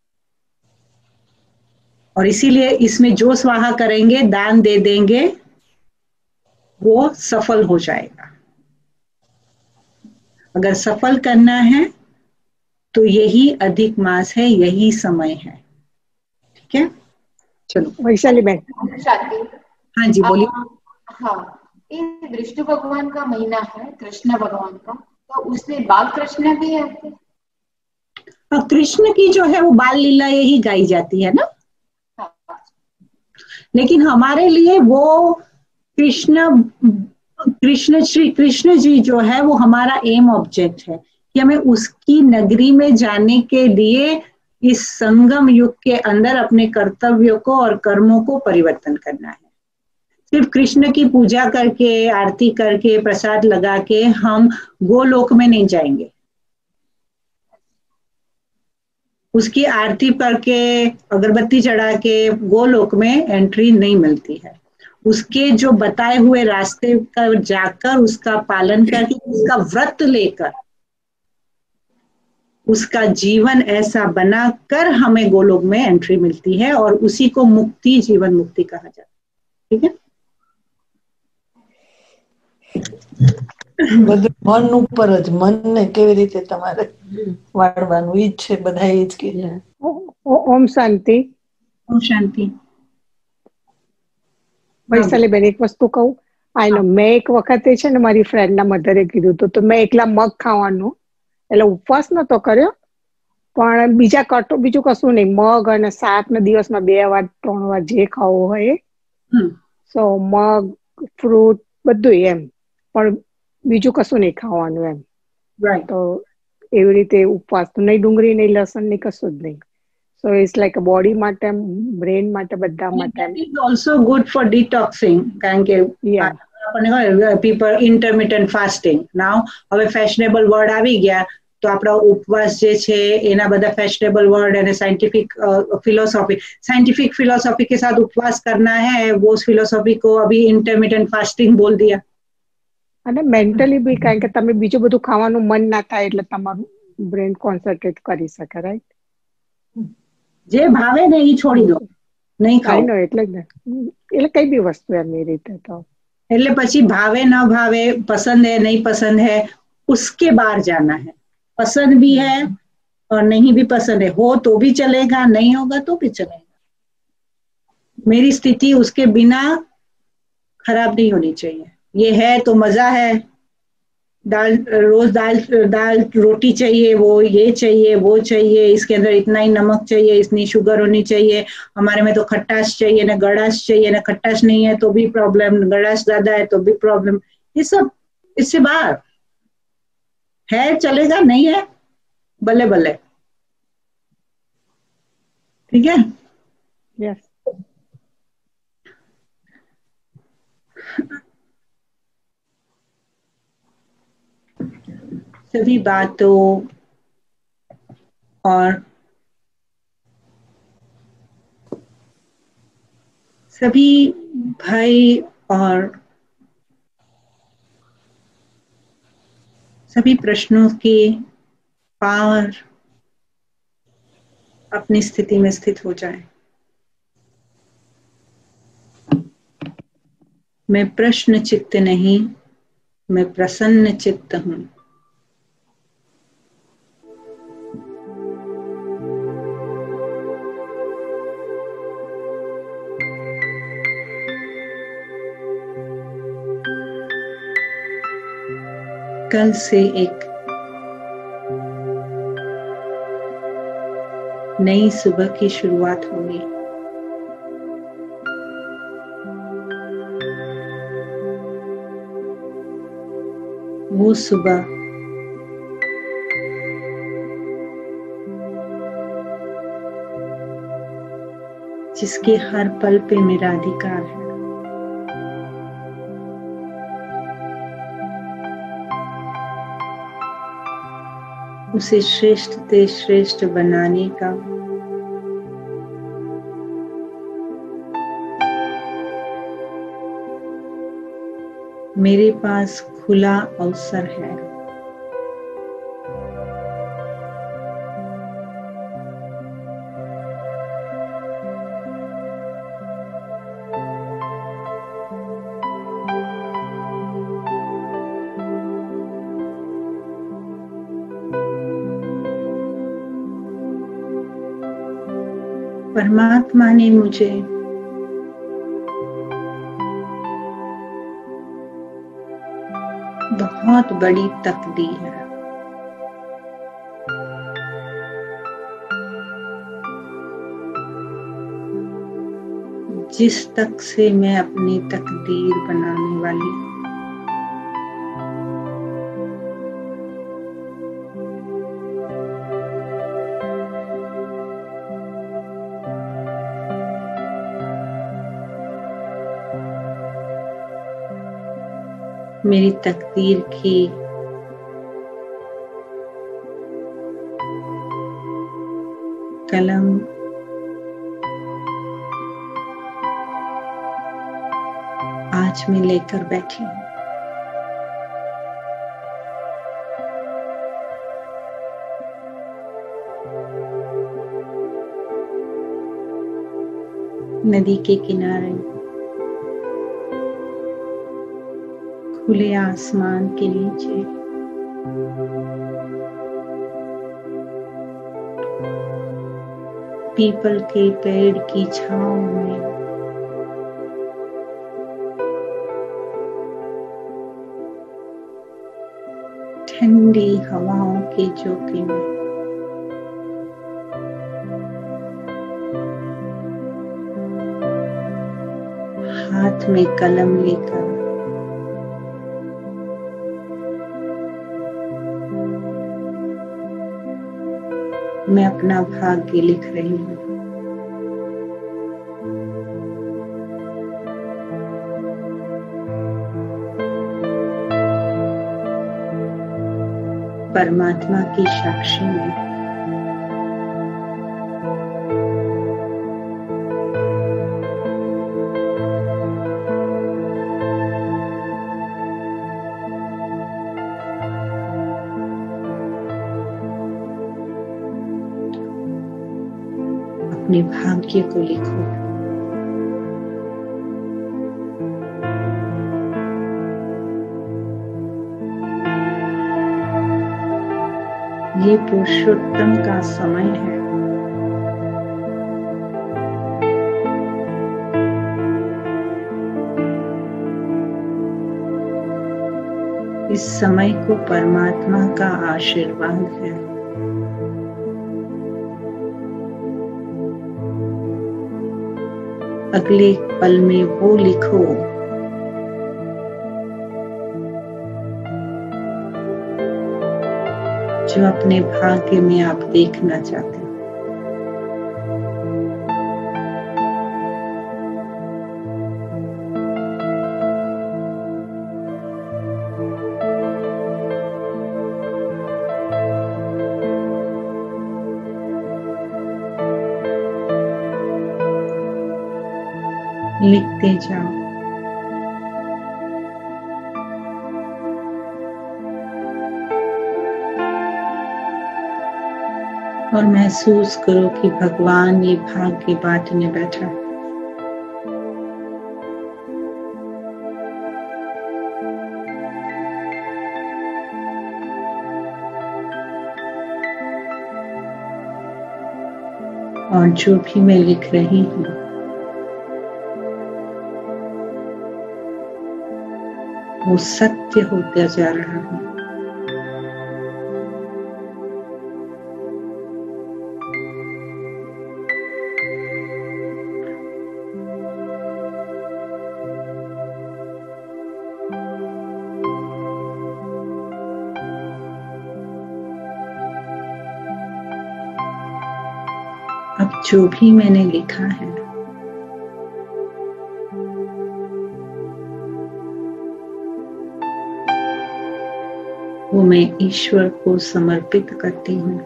और इसीलिए इसमें जो स्वाहा करेंगे, दान दे देंगे, वो सफल हो जाएगा। अगर सफल करना है तो यही अधिक मास है, यही समय है। ठीक है, चलो
वैशाली बहन।
हाँ जी बोलिए।
हाँ, ये विष्णु भगवान का महीना है, कृष्ण भगवान का,
तो उसमें बाल कृष्ण भी है?
कृष्ण की जो है वो बाल लीला यही गाई जाती है ना, लेकिन हमारे लिए वो श्री कृष्ण जी जो है वो हमारा एम ऑब्जेक्ट है कि हमें उसकी नगरी में जाने के लिए इस संगम युग के अंदर अपने कर्तव्यों को और कर्मों को परिवर्तन करना है। सिर्फ कृष्ण की पूजा करके, आरती करके, प्रसाद लगा के हम गोलोक में नहीं जाएंगे। उसकी आरती करके, अगरबत्ती चढ़ा के गोलोक में एंट्री नहीं मिलती है। उसके जो बताए हुए रास्ते पर जाकर उसका पालन करके, उसका व्रत लेकर, उसका जीवन ऐसा बनाकर हमें गोलोक में एंट्री मिलती है और उसी को मुक्ति, जीवन मुक्ति कहा जाता है। ठीक है।
બધું મન ઉપર જ, મનને કેવી રીતે તમારે વાળવાનું ઈ જ છે, બધા ઈ જ કે
ઓમ શાંતિ.
ओम शांति।
વૈશાલીબેન એક વસ્તુ કહું, આઈ નો મેં એક વખતે છે ને મારી ફ્રેન્ડના મધરે કીધું હતું, તો મેં એકલા મગ ખાવાનું, એટલે ઉપવાસ નતો કર્યો, પણ બીજું કશું નહીં, મગ અને શાક ને દિવસમાં 2 વાર 3 વાર જે ખાવું હોય, સો મગ, ફ્રૂટ બધું એમ, પણ બીજું કશું નહીં ખાવાનું એમ. તો એવી રીતે ઉપવાસ, તો નહીં ડુંગળી, નહીં લસણ, નહીં કશું જ નહીં. So it's like a body માટે, brain માટે, બધા માટે.
It is also good for detoxing. કારણ કે people intermittent fasting. Now હવે fashionable word આવી ગયા, તો આપણા ઉપવાસ જે છે એના બધા fashionable word અને scientific philosophy के साथ उपवास करना है, वो उस philosophy को अभी intermittent fasting बोल दिया.
અને મેન્ટલી બી, કારણ કે તમે બીજું બધું ખાવાનું મન ના થાય એટલે તમારું બ્રેન કોન્સન્ટ્રેટ કરી શકે, રાઈટ?
જે ભાવે ને એ છોડી દો, નહીં ખાવ.
એટલે કઈ બી વસ્તુ એમ એ રીતે, તો
એટલે પછી ભાવે ન ભાવે, પસंद है नहीं पसंद है, उसके बाहर जाना है. पसंद भी है और नहीं भी पसंद है, हो तो भी चलेगा, नहीं होगा तो भी चलेगा. मेरी स्थिति उसके बिना खराब नहीं होनी चाहिए. ये है तो मजा है, रोज दाल रोटी चाहिए, वो ये चाहिए, वो चाहिए, इसके अंदर इतना ही नमक चाहिए, इतनी शुगर होनी चाहिए, हमारे में तो खट्टास चाहिए ना गड़ास चाहिए, ना खट्टास नहीं है तो भी प्रॉब्लम, गड़ास ज्यादा है तो भी प्रॉब्लम. ये सब इससे बाहर है, चलेगा, नहीं है बल्ले बल्ले. ठीक है.
यस.
सभी बातों और सभी भय और सभी प्रश्नों के पार अपनी स्थिति में स्थित हो जाए. मैं प्रश्न चित्त नहीं, मैं प्रसन्न चित्त हूं. कल से एक नई सुबह की शुरुआत होगी. वो सुबह जिसके हर पल पे मेरा अधिकार है. उसे श्रेष्ठ से श्रेष्ठ बनाने का मेरे पास खुला अवसर है. परमात्मा ने मुझे बहुत बहुत बड़ी तकदीर है। जिस तक से मैं अपनी तकदीर बनाने वाली मेरी तकदीर की कलम आज मैं लेकर बैठी हूँ। नदी के किनारे खुले आसमान के नीचे पीपल के पेड़ की छांव में ठंडी हवाओं के झोंके में हाथ में कलम लेकर मैं अपना भाग्य लिख रही हूँ। परमात्मा की साक्षी में अपने भाग्य को लिखो। ये पुरुषोत्तम का समय है। इस समय को परमात्मा का आशीर्वाद है। अगले पल में वो लिखो जो अपने भाग्य में आप देखना चाहते हो। लिखते जाओ। और महसूस करो कि भगवान ये भाग्य बांटने बैठा है। और जो भी मैं लिख रही हूँ वो सत्य होता जा रहा है। अब जो भी मैंने लिखा है वो मैं ईश्वर को समर्पित करती हूँ।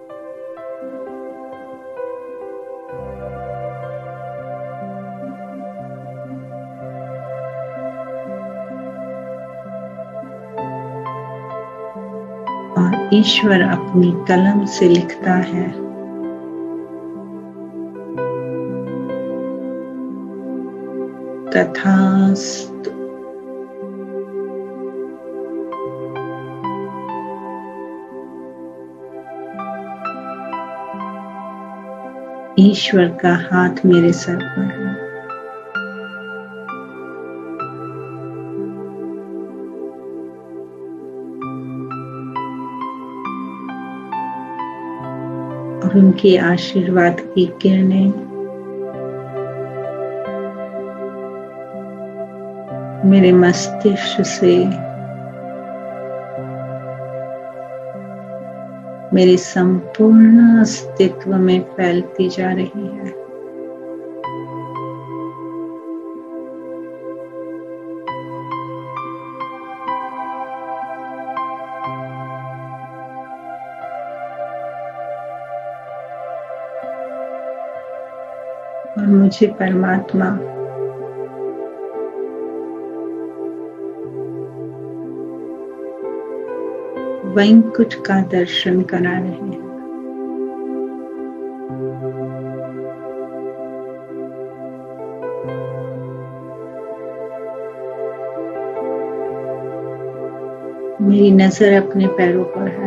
और ईश्वर अपनी कलम से लिखता है। तथास्तु। ईश्वर का हाथ मेरे सर पर है। और उनके आशीर्वाद की किरणें मेरे मस्तिष्क से मेरे संपूर्ण अस्तित्व में फैलती जा रही है। और मुझे परमात्मा वैकुंठ का दर्शन करा रहे हैं। मेरी नजर अपने पैरों पर है।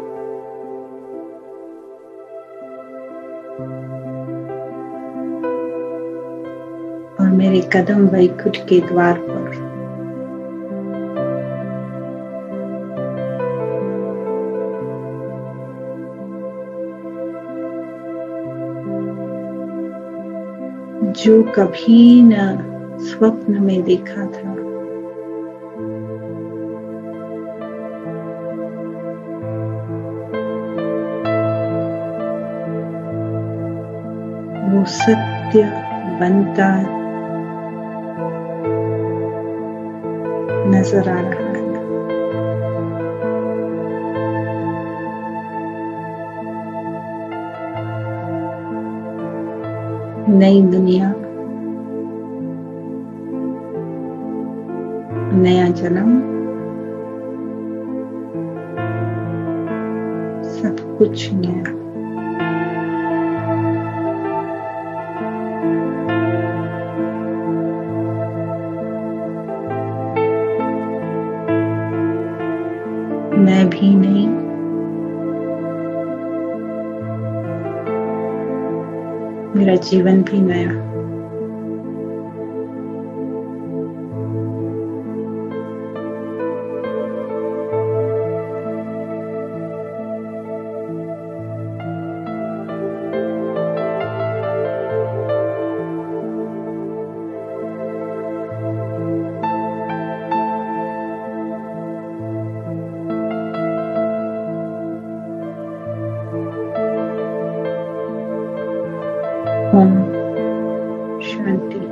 और मेरे कदम वैकुंठ के द्वार पर। जो कभी न स्वप्न में देखा था, वो सत्य बनता नजर आ रहा है। नई दुनिया, नया जन्म, सब कुछ नया। मैं भी नहीं, मेरा जीवन भी नया। ओम शांति।